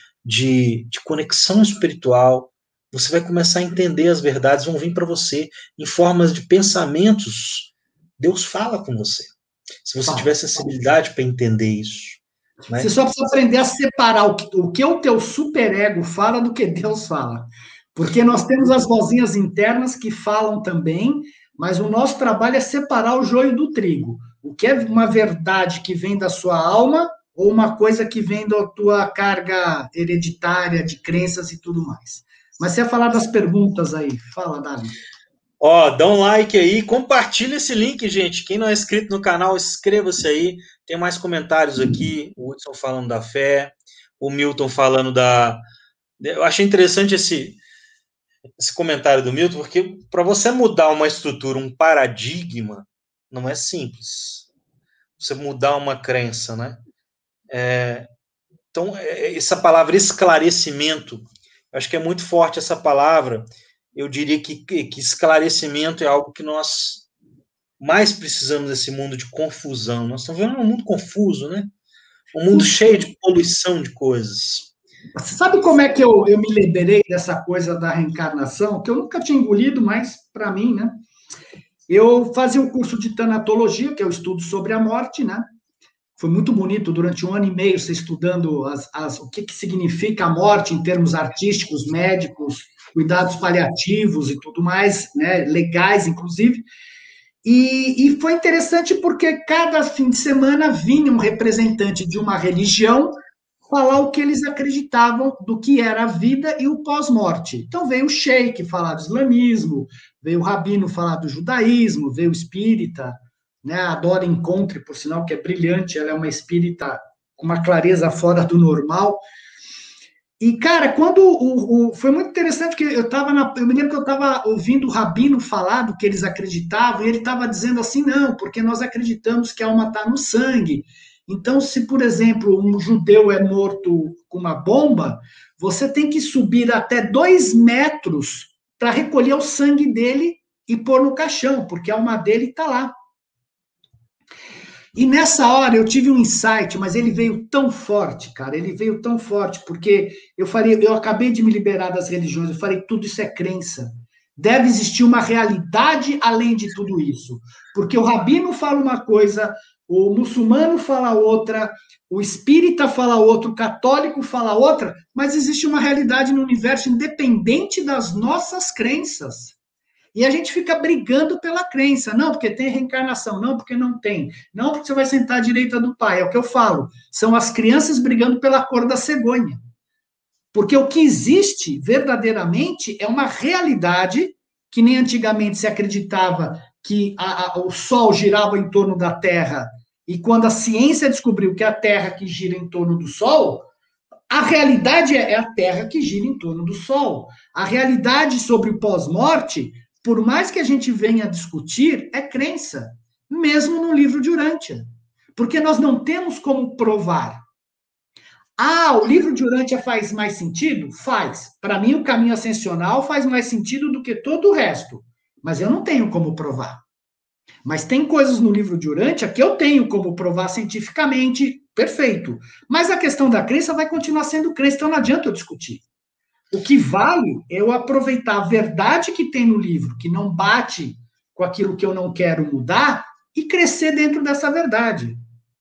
de conexão espiritual, você vai começar a entender as verdades, vão vir para você em formas de pensamentos. Deus fala com você. Se você tiver sensibilidade para entender isso. Né? Você só precisa aprender a separar o que o teu superego fala do que Deus fala. Porque nós temos as vozinhas internas que falam também, mas o nosso trabalho é separar o joio do trigo. O que é uma verdade que vem da sua alma ou uma coisa que vem da tua carga hereditária de crenças e tudo mais. Mas você ia falar das perguntas aí. Fala, Dali. Ó, dá um like aí, compartilha esse link, gente. Quem não é inscrito no canal, inscreva-se aí. Tem mais comentários aqui. O Hudson falando da fé, o Milton falando da... Eu achei interessante esse comentário do Milton, porque para você mudar uma estrutura, um paradigma, não é simples. Você mudar uma crença, né? Então, essa palavra esclarecimento, eu acho que é muito forte essa palavra. Eu diria que esclarecimento é algo que nós mais precisamos nesse mundo de confusão. Nós estamos vivendo um mundo confuso, né? Um mundo cheio de poluição de coisas. Sabe como é que eu me liberei dessa coisa da reencarnação? Que eu nunca tinha engolido, mas para mim, né? Eu fazia um curso de tanatologia, que é o estudo sobre a morte, né? Foi muito bonito durante 1 ano e meio você estudando o que significa a morte em termos artísticos, médicos, cuidados paliativos e tudo mais, né? Legais, inclusive. E foi interessante porque cada fim de semana vinha um representante de uma religião falar o que eles acreditavam do que era a vida e o pós-morte. Então veio o sheik falar do islamismo, veio o rabino falar do judaísmo, veio o espírita, né? A Dora Encontre, por sinal, que é brilhante, ela é uma espírita com uma clareza fora do normal. E, cara, quando foi muito interessante, que eu me lembro que eu estava ouvindo o rabino falar do que eles acreditavam, e ele estava dizendo assim, não, porque nós acreditamos que a alma está no sangue. Então, se, por exemplo, um judeu é morto com uma bomba, você tem que subir até 2 metros para recolher o sangue dele e pôr no caixão, porque a alma dele está lá. E nessa hora eu tive um insight, mas ele veio tão forte, cara, ele veio tão forte, porque eu acabei de me liberar das religiões, eu falei, tudo isso é crença. Deve existir uma realidade além de tudo isso. Porque o rabino fala uma coisa, o muçulmano fala outra, o espírita fala outra, o católico fala outra, mas existe uma realidade no universo independente das nossas crenças. E a gente fica brigando pela crença. Não, porque tem reencarnação. Não, porque não tem. Não, porque você vai sentar à direita do pai. É o que eu falo. São as crianças brigando pela cor da cegonha. Porque o que existe verdadeiramente é uma realidade que nem antigamente se acreditava que o Sol girava em torno da Terra. E quando a ciência descobriu que é a Terra que gira em torno do Sol, a realidade é a Terra que gira em torno do Sol. A realidade sobre o pós-morte, por mais que a gente venha discutir, é crença, mesmo no livro de Urântia. Porque nós não temos como provar. Ah, o livro de Urântia faz mais sentido? Faz. Para mim, o caminho ascensional faz mais sentido do que todo o resto. Mas eu não tenho como provar. Mas tem coisas no livro de Urântia que eu tenho como provar cientificamente, perfeito. Mas a questão da crença vai continuar sendo crença, então não adianta eu discutir. O que vale é eu aproveitar a verdade que tem no livro, que não bate com aquilo que eu não quero mudar, e crescer dentro dessa verdade.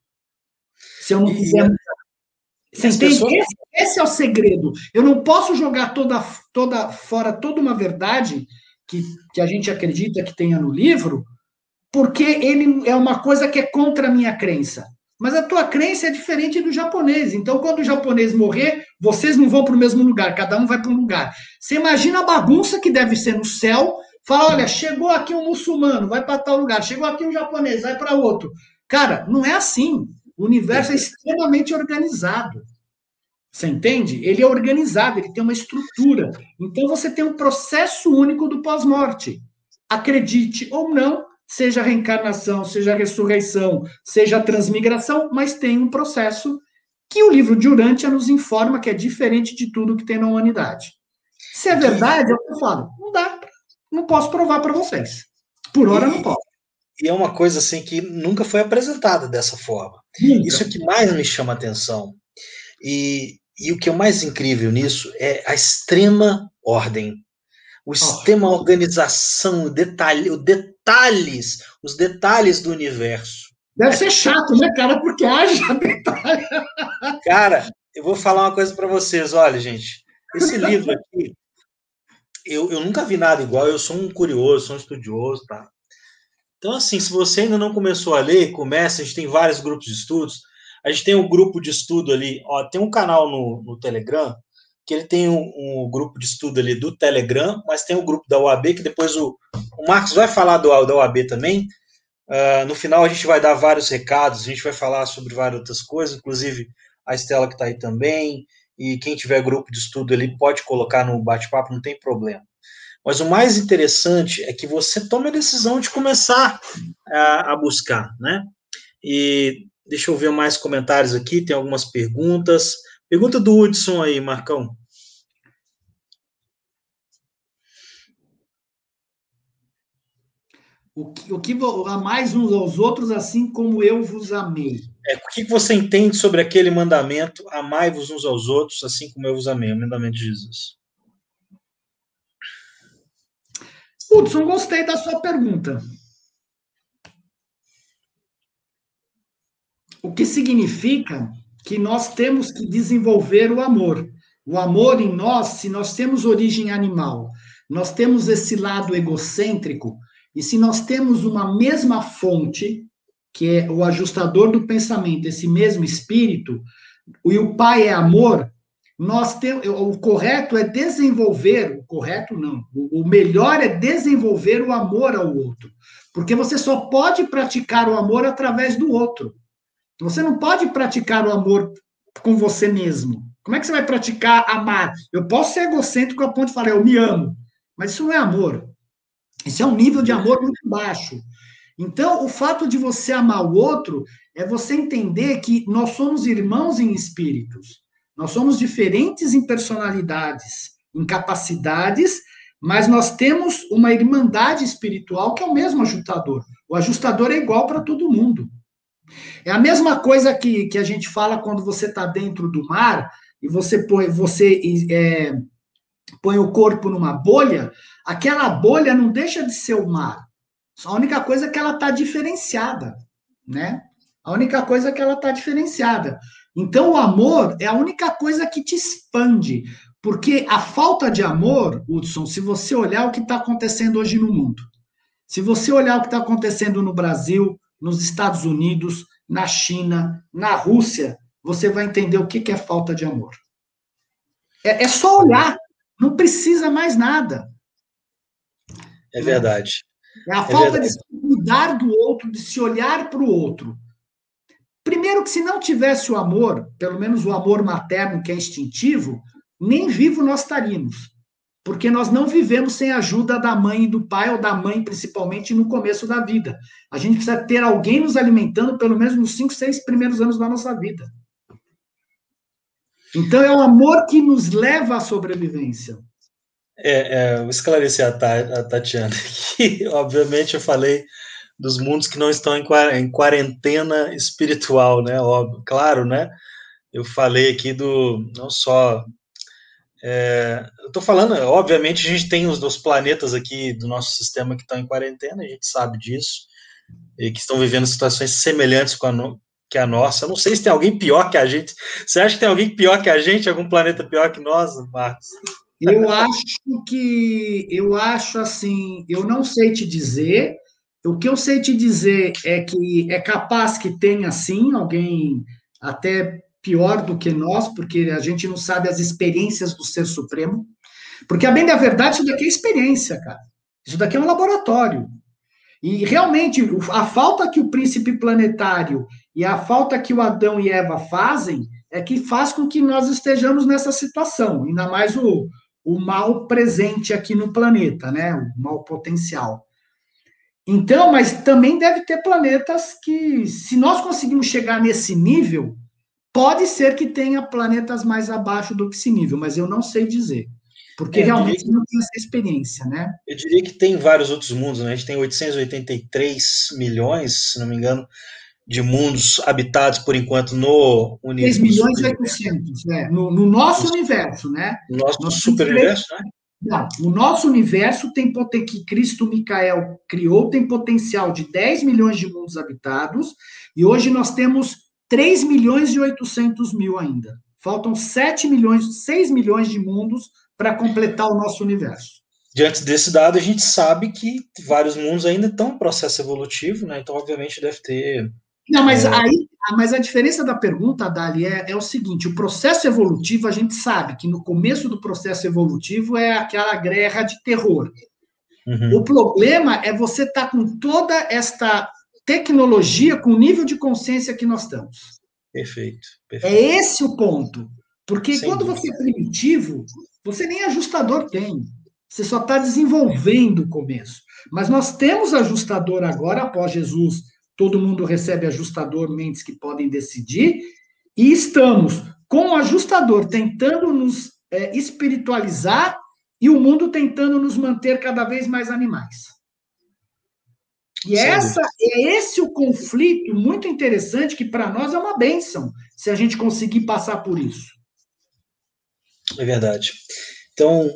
Se eu não quiser mudar. Você entende? Pessoas... Esse é o segredo. Eu não posso jogar fora toda uma verdade que a gente acredita que tenha no livro, porque ele é uma coisa que é contra a minha crença. Mas a tua crença é diferente do japonês. Então, quando o japonês morrer, vocês não vão para o mesmo lugar, cada um vai para um lugar. Você imagina a bagunça que deve ser no céu. Fala, olha, chegou aqui um muçulmano, vai para tal lugar. Chegou aqui um japonês, vai para outro. Cara, não é assim. O universo é extremamente organizado. Você entende? Ele é organizado, ele tem uma estrutura. Então, você tem um processo único do pós-morte. Acredite ou não, seja reencarnação, seja ressurreição, seja transmigração, mas tem um processo que o livro de Urântia nos informa que é diferente de tudo que tem na humanidade. Se é verdade, é o que eu falo, não dá não posso provar para vocês. Por hora, não posso. E é uma coisa assim que nunca foi apresentada dessa forma. Nunca. Isso é o que mais me chama a atenção. E o que é mais incrível nisso é a extrema ordem, o extrema organização, os detalhes do universo. Deve ser chato, né, cara? Porque haja detalhe. Cara, eu vou falar uma coisa para vocês. Olha, gente, esse livro aqui, eu nunca vi nada igual. Eu sou um curioso, sou um estudioso, tá? Então, assim, se você ainda não começou a ler, comece. A gente tem vários grupos de estudos. A gente tem um grupo de estudo ali, ó, tem um canal no Telegram, que ele tem um grupo de estudo ali do Telegram, mas tem o grupo da UAB, que depois o Marcos vai falar da UAB também. No final a gente vai dar vários recados, a gente vai falar sobre várias outras coisas, inclusive a Estela que está aí também, e quem tiver grupo de estudo ali pode colocar no bate-papo, não tem problema. Mas o mais interessante é que você tome a decisão de começar a buscar, né? E deixa eu ver mais comentários aqui, tem algumas perguntas. Pergunta do Hudson aí, Marcão. O que amais uns aos outros, assim como eu vos amei. O que você entende sobre aquele mandamento, amai-vos uns aos outros, assim como eu vos amei, o mandamento de Jesus? Hudson, gostei da sua pergunta. O que significa que nós temos que desenvolver o amor. O amor em nós, se nós temos origem animal, nós temos esse lado egocêntrico, e se nós temos uma mesma fonte, que é o ajustador do pensamento, esse mesmo espírito, e o Pai é amor, o correto é desenvolver, o correto não, o melhor é desenvolver o amor ao outro, porque você só pode praticar o amor através do outro. Você não pode praticar o amor com você mesmo. Como é que você vai praticar amar? Eu posso ser egocêntrico a ponto de falar, eu me amo, mas isso não é amor. Isso é um nível de amor muito baixo. Então, o fato de você amar o outro é você entender que nós somos irmãos em espíritos. Nós somos diferentes em personalidades, em capacidades, mas nós temos uma irmandade espiritual que é o mesmo ajustador. O ajustador é igual para todo mundo. É a mesma coisa que a gente fala quando você está dentro do mar e você põe o corpo numa bolha, aquela bolha não deixa de ser o mar. A única coisa é que ela está diferenciada, né? A única coisa é que ela está diferenciada. Então, o amor é a única coisa que te expande, porque a falta de amor, Hudson, se você olhar o que está acontecendo hoje no mundo, se você olhar o que está acontecendo no Brasil, nos Estados Unidos, na China, na Rússia, você vai entender o que é falta de amor. É só olhar, não precisa mais nada. É verdade. É a falta de se cuidar do outro, de se olhar para o outro. Primeiro que se não tivesse o amor, pelo menos o amor materno que é instintivo, nem vivo nós estaríamos. Porque nós não vivemos sem a ajuda da mãe e do pai, ou da mãe principalmente no começo da vida. A gente precisa ter alguém nos alimentando pelo menos nos 5, 6 primeiros anos da nossa vida. Então é o amor que nos leva à sobrevivência. Eu esclareci a Tatiana que, obviamente, eu falei dos mundos que não estão em quarentena espiritual, né? Óbvio, claro, né? Eu falei aqui não só... eu estou falando, obviamente, a gente tem os dos planetas aqui do nosso sistema que estão em quarentena, a gente sabe disso, e que estão vivendo situações semelhantes que a nossa. Eu não sei se tem alguém pior que a gente. Você acha que tem alguém pior que a gente? Algum planeta pior que nós, Marcos? Eu acho assim, eu não sei te dizer. O que eu sei te dizer é que é capaz que tenha, sim, alguém até pior do que nós, porque a gente não sabe as experiências do Ser Supremo. Porque, a bem da verdade, isso daqui é experiência, cara. Isso daqui é um laboratório. E, realmente, a falta que o príncipe planetário e a falta que o Adão e Eva fazem é que faz com que nós estejamos nessa situação. Ainda mais o mal presente aqui no planeta, né? O mal potencial. Então, mas também deve ter planetas que, se nós conseguirmos chegar nesse nível, pode ser que tenha planetas mais abaixo do que esse nível, mas eu não sei dizer. porque realmente não tem essa experiência, né? Eu diria que tem vários outros mundos, né? A gente tem 883 milhões, se não me engano, de mundos habitados por enquanto no 3 universo, no milhões e super-universo. 800, né? No nosso universo, né? No nosso Nós temos super-universo, né? Não, o nosso universo que Cristo Micael criou tem potencial de 10 milhões de mundos habitados, e hoje nós temos 3 milhões e 800 mil ainda. Faltam 7 milhões, 6 milhões de mundos para completar o nosso universo. Diante desse dado, a gente sabe que vários mundos ainda estão em processo evolutivo, né? Então, obviamente, deve ter. Não, mas a diferença da pergunta, Dali, é o seguinte: o processo evolutivo, a gente sabe que no começo do processo evolutivo é aquela guerra de terror. Uhum. O problema é você estar com toda esta tecnologia, com o nível de consciência que nós estamos. Perfeito. É esse o ponto. Porque Sem quando dúvida. você é primitivo, você nem ajustador tem. Você só está desenvolvendo o começo. Mas nós temos ajustador agora, após Jesus. Todo mundo recebe ajustador, mentes que podem decidir, e estamos com o ajustador tentando nos espiritualizar e o mundo tentando nos manter cada vez mais animais. E é esse o conflito muito interessante que para nós é uma bênção, se a gente conseguir passar por isso. É verdade. Então,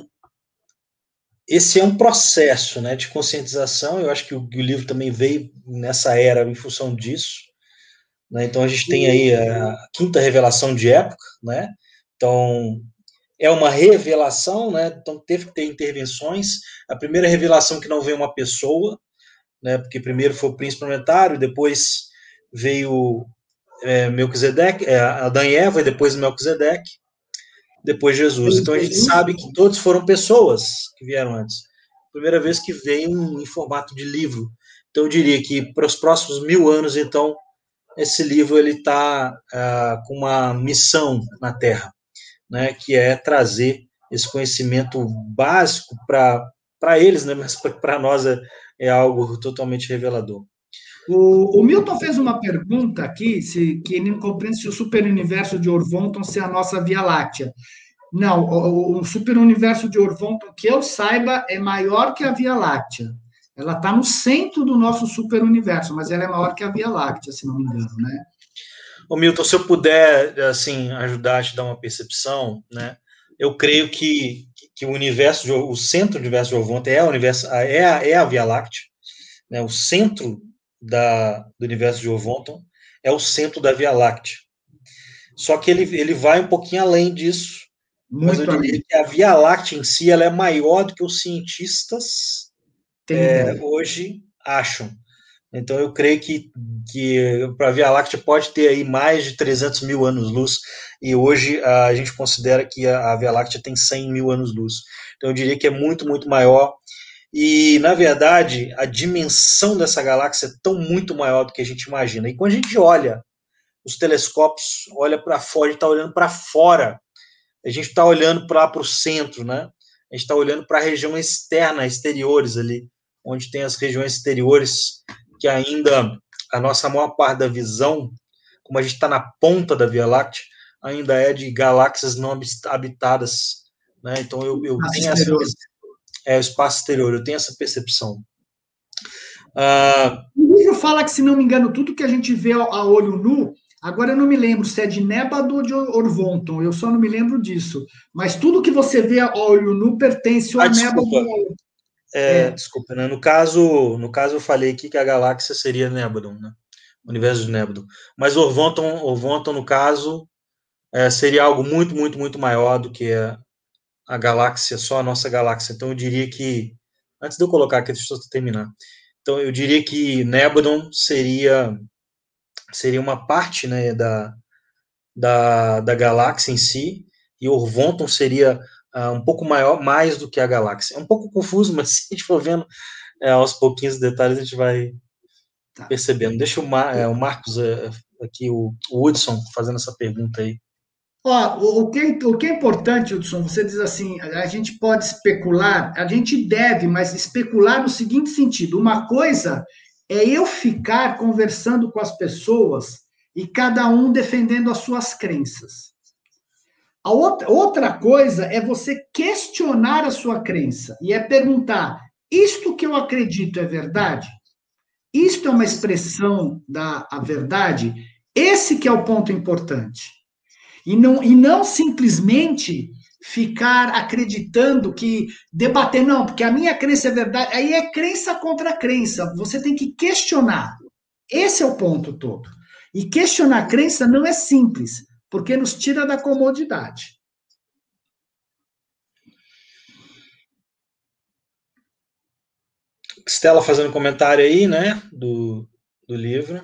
esse é um processo, né, de conscientização. Eu acho que o livro também veio nessa era em função disso, né? Então a gente tem aí a quinta revelação de época, né? Então é uma revelação, né? Então teve que ter intervenções. A primeira revelação que não veio uma pessoa, né? Porque primeiro foi o príncipe planetário, depois veio Melquisedeque, Adão e Eva, e depois Melquisedeque, depois Jesus. Então a gente sabe que todos foram pessoas que vieram antes. Primeira vez que veio em formato de livro. Então eu diria que para os próximos 1000 anos, então, esse livro ele está com uma missão na Terra, né, que é trazer esse conhecimento básico para eles, né, mas para nós é algo totalmente revelador. O Milton fez uma pergunta aqui, que ele não compreende se o superuniverso de Orvonton é a nossa Via Láctea. Não, o superuniverso de Orvonton, que eu saiba, é maior que a Via Láctea. Ela está no centro do nosso superuniverso, mas ela é maior que a Via Láctea, se não me engano, né? Ô Milton, se eu puder, assim, ajudar a te dar uma percepção, né? Eu creio que o universo, o centro do universo de Orvonton é a Via Láctea, né? O centro do universo de Orvonton é o centro da Via Láctea. Só que ele vai um pouquinho além disso, mas eu diria que a Via Láctea em si ela é maior do que os cientistas hoje acham. Então eu creio que para a Via Láctea pode ter aí mais de 300 mil anos-luz, e hoje a gente considera que a Via Láctea tem 100 mil anos-luz. Então eu diria que é muito, muito maior. E, na verdade, a dimensão dessa galáxia é tão muito maior do que a gente imagina. E quando a gente olha os telescópios, olha para fora, a gente está olhando para fora, a gente está olhando para o centro, né? A gente está olhando para a região externa, exteriores ali, onde tem as regiões exteriores, que ainda a nossa maior parte da visão, como a gente está na ponta da Via Láctea, ainda é de galáxias não habitadas, né? Então eu tenho essa o espaço exterior, eu tenho essa percepção. O livro fala que, se não me engano, tudo que a gente vê a olho nu, agora eu não me lembro se é de Nébado ou de Orvonton, eu só não me lembro disso, mas tudo que você vê a olho nu pertence ao Nébado. Desculpa, né? No caso eu falei aqui que a galáxia seria Nébadon, né? O universo de Nébadon. Mas Orvonton, no caso, seria algo muito, muito, muito maior do que a galáxia, só a nossa galáxia. Então eu diria que, antes de eu colocar aqui, deixa eu terminar. Então eu diria que Nébadon seria uma parte, né, da galáxia em si, e Orvonton seria um pouco mais do que a galáxia. É um pouco confuso, mas se a gente for vendo aos pouquinhos os detalhes, a gente vai percebendo. Deixa o Marcos aqui, o Hudson, fazendo essa pergunta aí. O que é importante, Hudson, você diz assim, a gente pode especular, a gente deve, mas especular no seguinte sentido: uma coisa é eu ficar conversando com as pessoas e cada um defendendo as suas crenças. A outra coisa é você questionar a sua crença, e é perguntar, isto que eu acredito é verdade? Isto é uma expressão da verdade? Esse que é o ponto importante. E não simplesmente ficar acreditando que debater, não, porque a minha crença é verdade, aí é crença contra crença. Você tem que questionar. Esse é o ponto todo. E questionar a crença não é simples, porque nos tira da comodidade. Estela fazendo comentário aí, né, do livro.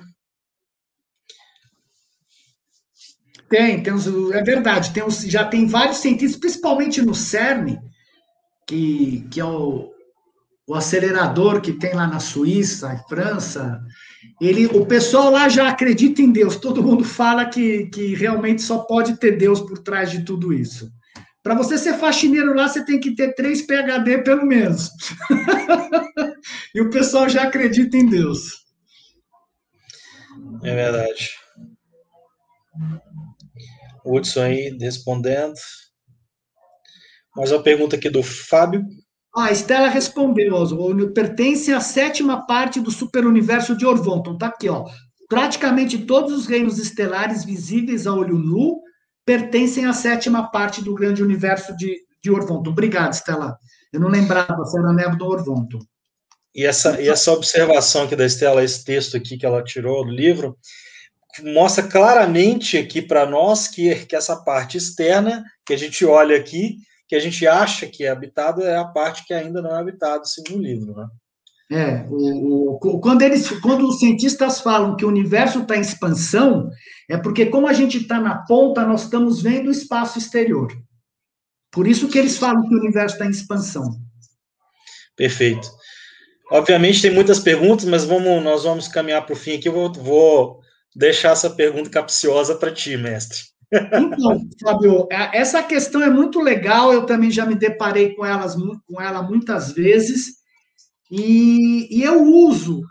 É verdade, já tem vários cientistas, principalmente no CERN, que é o acelerador que tem lá na Suíça, em França. O pessoal lá já acredita em Deus, todo mundo fala que realmente só pode ter Deus por trás de tudo isso. Para você ser faxineiro lá, você tem que ter 3 PhD pelo menos. E o pessoal já acredita em Deus. É verdade. O Hudson aí respondendo. Mais uma pergunta aqui do Fábio. A Estela respondeu, pertence à 7ª parte do superuniverso de Orvonton. Tá aqui, ó. Praticamente todos os reinos estelares visíveis a olho nu pertencem à 7ª parte do grande universo de Orvonton. Obrigado, Estela. Eu não lembrava, se era Nebo do Orvonton. E essa observação aqui da Estela, esse texto aqui que ela tirou do livro, mostra claramente aqui para nós que essa parte externa, que a gente olha aqui, que a gente acha que é habitado, é a parte que ainda não é habitada, segundo o livro, né? Quando os cientistas falam que o universo está em expansão, é porque como a gente está na ponta, nós estamos vendo o espaço exterior. Por isso que eles falam que o universo está em expansão. Perfeito. Obviamente tem muitas perguntas, mas nós vamos caminhar para o fim aqui. Eu vou deixar essa pergunta capciosa para ti, mestre. Então, Fábio, essa questão é muito legal, eu também já me deparei com ela muitas vezes, e eu uso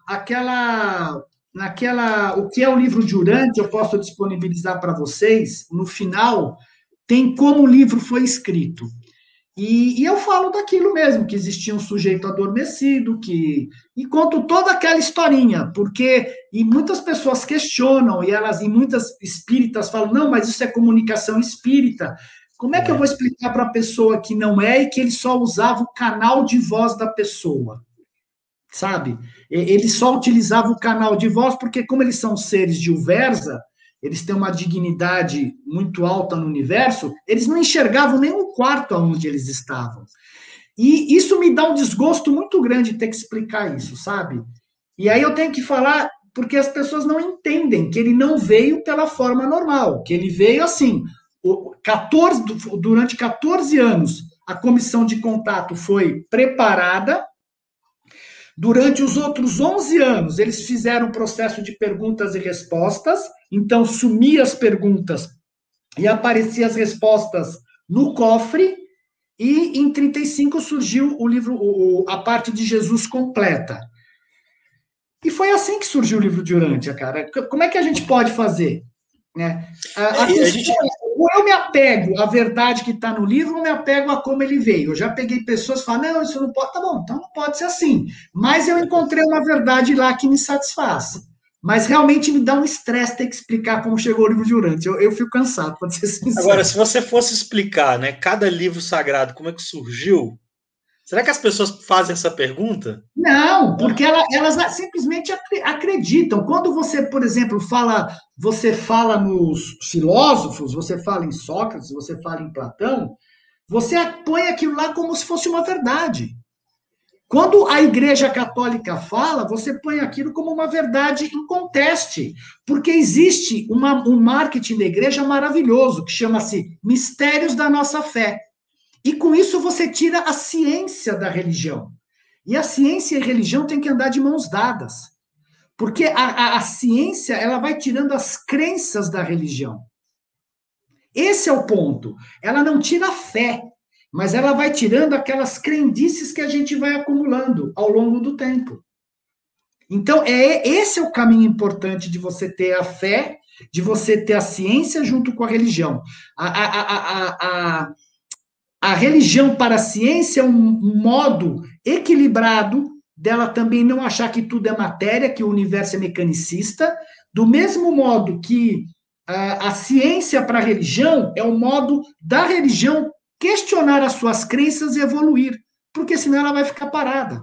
o que é o livro de Urântia, eu posso disponibilizar para vocês, no final, tem como o livro foi escrito. E eu falo daquilo mesmo, que existia um sujeito adormecido, e conto toda aquela historinha, e muitas pessoas questionam, e muitas espíritas falam, não, mas isso é comunicação espírita. Como é que eu vou explicar para a pessoa que não é e que ele só usava o canal de voz da pessoa? Sabe? Ele só utilizava o canal de voz porque, como eles são seres de Uversa, eles têm uma dignidade muito alta no universo, eles não enxergavam nem o quarto onde eles estavam. E isso me dá um desgosto muito grande ter que explicar isso, sabe? E aí eu tenho que falar, porque as pessoas não entendem que ele não veio pela forma normal, que ele veio assim, durante 14 anos, a comissão de contato foi preparada. Durante os outros 11 anos, eles fizeram um processo de perguntas e respostas, então sumia as perguntas e apareciam as respostas no cofre, e em 35 surgiu o livro, a parte de Jesus completa. E foi assim que surgiu o livro de Urântia, cara. Como é que a gente pode fazer? Né? Ou eu me apego à verdade que está no livro, ou me apego a como ele veio. Eu já peguei pessoas que falam, não, isso não pode, tá bom, então não pode ser assim. Mas eu encontrei uma verdade lá que me satisfaz. Mas realmente me dá um estresse ter que explicar como chegou o livro de Urântia. Eu fico cansado, pode ser sincero. Agora, se você fosse explicar, né, cada livro sagrado, como é que surgiu, será que as pessoas fazem essa pergunta? Não, porque elas simplesmente acreditam. Quando você, por exemplo, você fala nos filósofos, você fala em Sócrates, você fala em Platão, você põe aquilo lá como se fosse uma verdade. Quando a Igreja Católica fala, você põe aquilo como uma verdade inconteste, porque existe um marketing da igreja maravilhoso, que chama-se Mistérios da Nossa Fé. E com isso você tira a ciência da religião. E a ciência e a religião têm que andar de mãos dadas. Porque a ciência, ela vai tirando as crenças da religião. Esse é o ponto. Ela não tira a fé, mas ela vai tirando aquelas crendices que a gente vai acumulando ao longo do tempo. Então, esse é o caminho importante de você ter a fé de você ter a ciência junto com a religião. A religião para a ciência é um modo equilibrado dela também não achar que tudo é matéria, que o universo é mecanicista, do mesmo modo que a ciência para a religião é o modo da religião questionar as suas crenças e evoluir, porque senão ela vai ficar parada.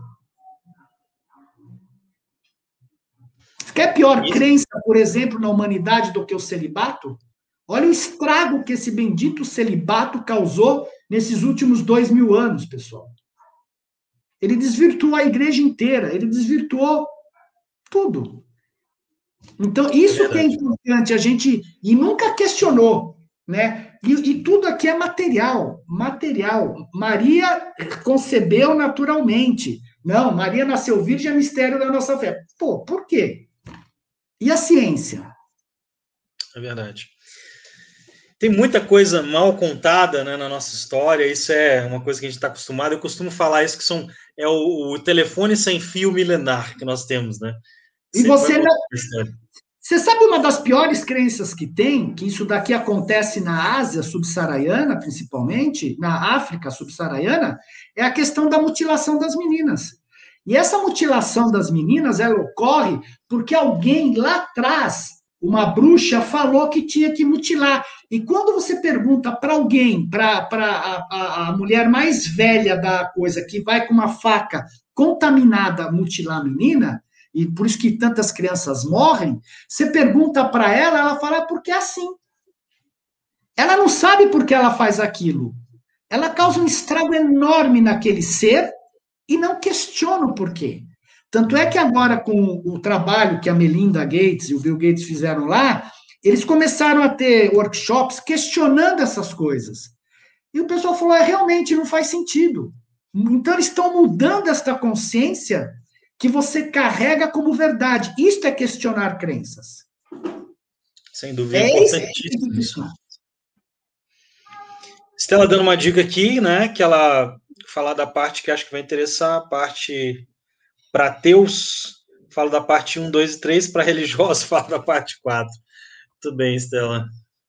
Quer pior crença, por exemplo, na humanidade do que o celibato? Olha o estrago que esse bendito celibato causou nesses últimos 2000 anos, pessoal. Ele desvirtuou a igreja inteira, ele desvirtuou tudo. Então, isso que é importante, a gente... E nunca questionou, né? E tudo aqui é material. Maria concebeu naturalmente. Não, Maria nasceu virgem, é mistério da nossa fé. Pô, por quê? E a ciência? É verdade. Tem muita coisa mal contada, né, na nossa história, isso é uma coisa que a gente está acostumado. Eu costumo falar isso, que é o telefone sem fio milenar que nós temos, né? E você sabe uma das piores crenças que tem, que isso daqui acontece na Ásia subsaariana, principalmente, na África subsaariana, é a questão da mutilação das meninas. E essa mutilação das meninas, ela ocorre porque alguém lá atrás, uma bruxa, falou que tinha que mutilar. E quando você pergunta para alguém, para a mulher mais velha da coisa, que vai com uma faca contaminada mutilar a menina, e por isso que tantas crianças morrem, você pergunta para ela fala, porque é assim. Ela não sabe por que ela faz aquilo. Ela causa um estrago enorme naquele ser e não questiona o porquê. Tanto é que agora, com o trabalho que a Melinda Gates e o Bill Gates fizeram lá, eles começaram a ter workshops questionando essas coisas. E o pessoal falou, realmente não faz sentido. Então, eles estão mudando esta consciência que você carrega como verdade. Isto é questionar crenças. Sem dúvida, é importantíssimo isso. Estela dando uma dica aqui, né, que ela falar da parte que acho que vai interessar, a parte para ateus, fala da parte 1, 2 e 3, para religiosos, fala da parte 4. Tudo bem, Estela.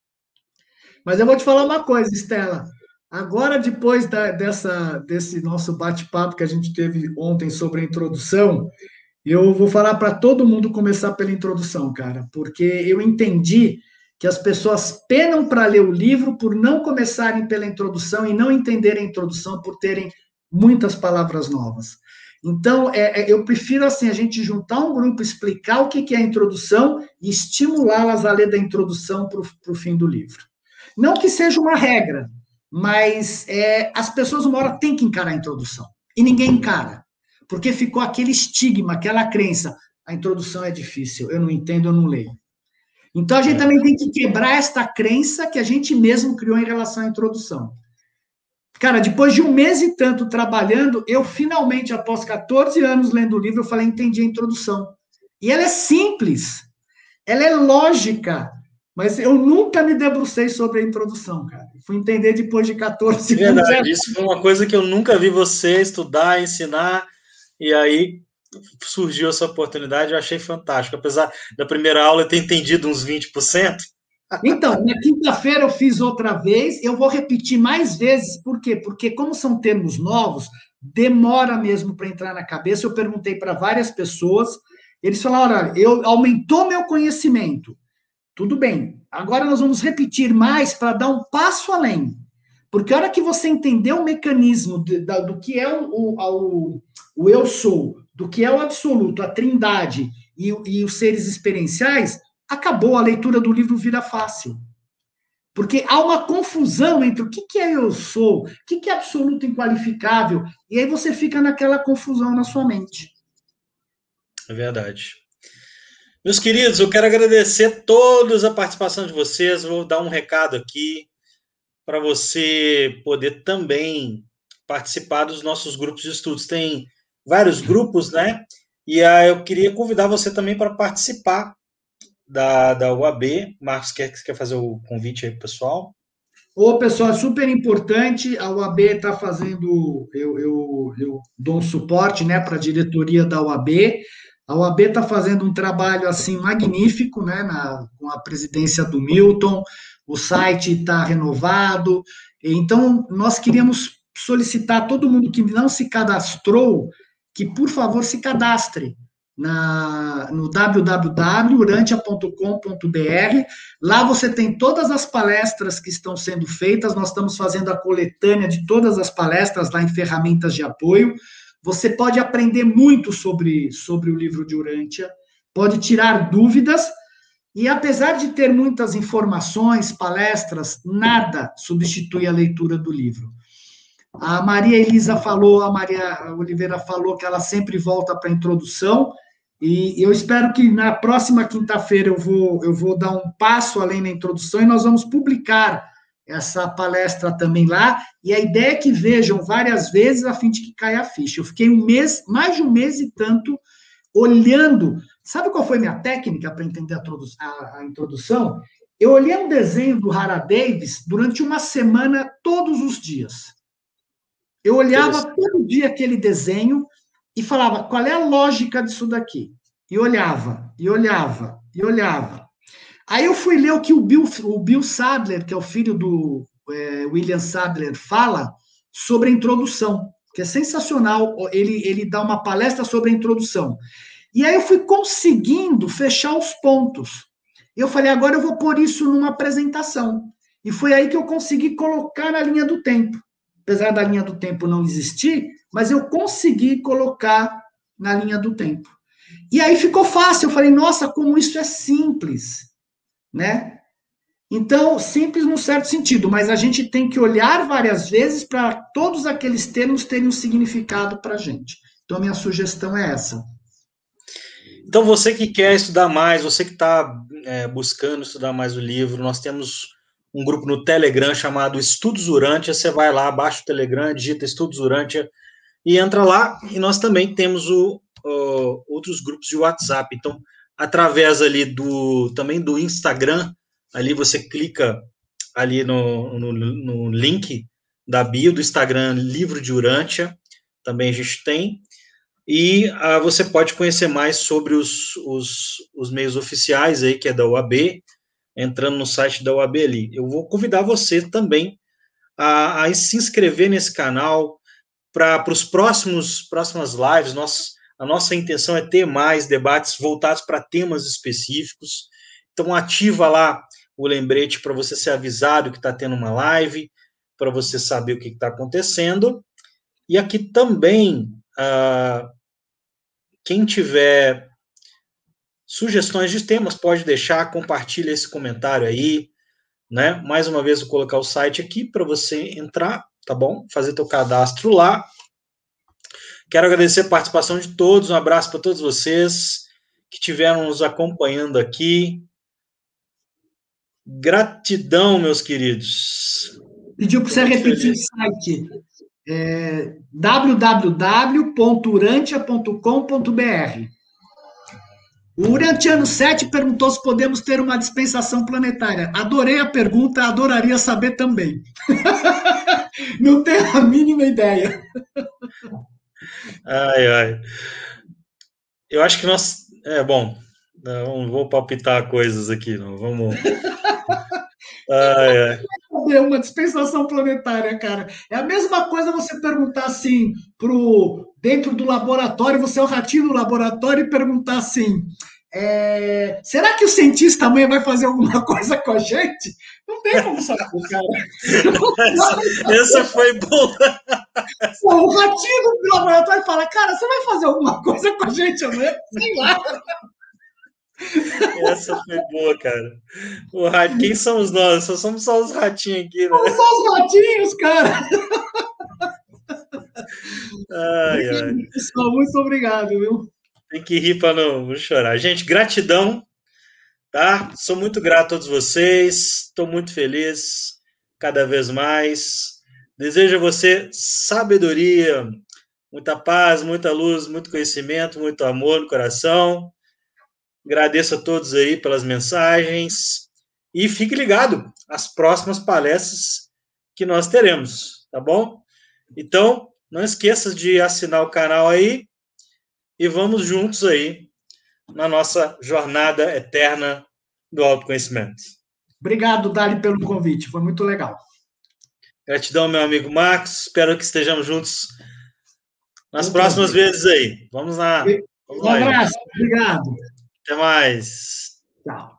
Mas eu vou te falar uma coisa, Estela. Agora, depois desse nosso bate-papo que a gente teve ontem sobre a introdução, eu vou falar para todo mundo começar pela introdução, cara, porque eu entendi que as pessoas penam para ler o livro por não começarem pela introdução e não entenderem a introdução por terem muitas palavras novas. Então, eu prefiro, assim, a gente juntar um grupo, explicar o que é a introdução e estimulá-las a ler da introdução para o fim do livro. Não que seja uma regra, mas as pessoas, uma hora, têm que encarar a introdução. E ninguém encara. Porque ficou aquele estigma, aquela crença. A introdução é difícil, eu não entendo, eu não leio. Então, a gente também tem que quebrar esta crença que a gente mesmo criou em relação à introdução. Cara, depois de 1 mês e tanto trabalhando, eu finalmente, após 14 anos lendo o livro, eu falei, entendi a introdução. E ela é simples, ela é lógica, mas eu nunca me debrucei sobre a introdução, cara. Fui entender depois de 14 anos. Verdade, isso foi uma coisa que eu nunca vi você estudar, ensinar, e aí surgiu essa oportunidade, eu achei fantástico. Apesar da primeira aula eu ter entendido uns 20%. Então, na quinta-feira eu fiz outra vez, eu vou repetir mais vezes, por quê? Porque como são termos novos, demora mesmo para entrar na cabeça. Eu perguntei para várias pessoas, eles falaram, olha, aumentou meu conhecimento. Tudo bem, agora nós vamos repetir mais para dar um passo além. Porque a hora que você entender o mecanismo do que é o eu sou, do que é o absoluto, a trindade e os seres experienciais, acabou, a leitura do livro vira fácil. Porque há uma confusão entre o que é eu sou, o que é absoluto inqualificável, e aí você fica naquela confusão na sua mente. É verdade. Meus queridos, eu quero agradecer todos a participação de vocês. Vou dar um recado aqui para você poder também participar dos nossos grupos de estudos. Tem vários grupos, né? E eu queria convidar você também para participar da UAB. Marcos, quer fazer o convite aí, pessoal? Ô, pessoal, é super importante. A UAB está fazendo, eu dou um suporte, né, para a diretoria da UAB. A OAB está fazendo um trabalho assim magnífico, né, com a presidência do Milton, o site está renovado. Então, nós queríamos solicitar a todo mundo que não se cadastrou, que por favor se cadastre no www.urantia.com.br. Lá você tem todas as palestras que estão sendo feitas, nós estamos fazendo a coletânea de todas as palestras lá em ferramentas de apoio. Você pode aprender muito sobre o livro de Urântia, pode tirar dúvidas, e apesar de ter muitas informações, palestras, nada substitui a leitura do livro. A Maria Oliveira falou que ela sempre volta para a introdução, e eu espero que na próxima quinta-feira eu vou dar um passo além na introdução e nós vamos publicar essa palestra também lá, e a ideia é que vejam várias vezes a fim de que caia a ficha. Eu fiquei mais de um mês e tanto, olhando. Sabe qual foi minha técnica para entender a introdução? Eu olhei um desenho do Hara Davis durante uma semana, todos os dias. Eu olhava todo dia aquele desenho e falava, qual é a lógica disso daqui? E olhava, e olhava, e olhava. Aí eu fui ler o que o Bill Sadler, que é o filho do William Sadler, fala sobre a introdução, que é sensacional. Ele dá uma palestra sobre a introdução. E aí eu fui conseguindo fechar os pontos. Eu falei, agora eu vou pôr isso numa apresentação. E foi aí que eu consegui colocar na linha do tempo. Apesar da linha do tempo não existir, mas eu consegui colocar na linha do tempo. E aí ficou fácil. Eu falei, nossa, como isso é simples. Né? Então, simples num certo sentido, mas a gente tem que olhar várias vezes para todos aqueles termos terem um significado para a gente. Então, a minha sugestão é essa. Então, você que quer estudar mais, você que está buscando estudar mais o livro, nós temos um grupo no Telegram chamado Estudos Urântia. Você vai lá, baixa o Telegram, digita Estudos Urântia e entra lá. E nós também temos outros grupos de WhatsApp. Então, através ali também do Instagram, ali você clica ali no link da bio do Instagram, Livro de Urântia, também a gente tem, e você pode conhecer mais sobre os meios oficiais aí, que é da UAB, entrando no site da UAB ali. Eu vou convidar você também a se inscrever nesse canal para os próximas lives. A nossa intenção é ter mais debates voltados para temas específicos. Então, ativa lá o lembrete para você ser avisado que está tendo uma live, para você saber o que está acontecendo. E aqui também, quem tiver sugestões de temas, pode deixar, compartilha esse comentário aí, né? Mais uma vez, vou colocar o site aqui para você entrar, tá bom? Fazer teu cadastro lá. Quero agradecer a participação de todos, um abraço para todos vocês que estiveram nos acompanhando aqui. Gratidão, meus queridos. Pediu para você repetir o site. www.urantia.com.br. O Urantiano 7 perguntou se podemos ter uma dispensação planetária. Adorei a pergunta, adoraria saber também. Não tenho a mínima ideia. Ai. Eu acho que nós... bom, não vou palpitar coisas aqui, não. Vamos... Ai. Uma dispensação planetária, cara. É a mesma coisa você perguntar assim dentro do laboratório, você é o ratinho do laboratório e perguntar assim, será que o cientista amanhã vai fazer alguma coisa com a gente? Não tem como saber, cara. Essa foi boa. O ratinho do laboratório fala, cara, você vai fazer alguma coisa com a gente amanhã? Sei lá. Essa foi boa, cara. Quem somos nós? Somos só os ratinhos aqui, né? Somos só os ratinhos, cara. Ai. Pessoal, muito obrigado, viu? Tem que rir para não chorar. Gente, gratidão, tá? Sou muito grato a todos vocês. Estou muito feliz cada vez mais. Desejo a você sabedoria, muita paz, muita luz, muito conhecimento, muito amor no coração. Agradeço a todos aí pelas mensagens e fique ligado às próximas palestras que nós teremos, tá bom? Então, não esqueça de assinar o canal aí e vamos juntos aí na nossa jornada eterna do autoconhecimento. Obrigado, Dali, pelo convite. Foi muito legal. Gratidão, meu amigo Marcos. Espero que estejamos juntos nas próximas vezes aí. Vamos lá. Um abraço. Obrigado. Até mais. Tchau.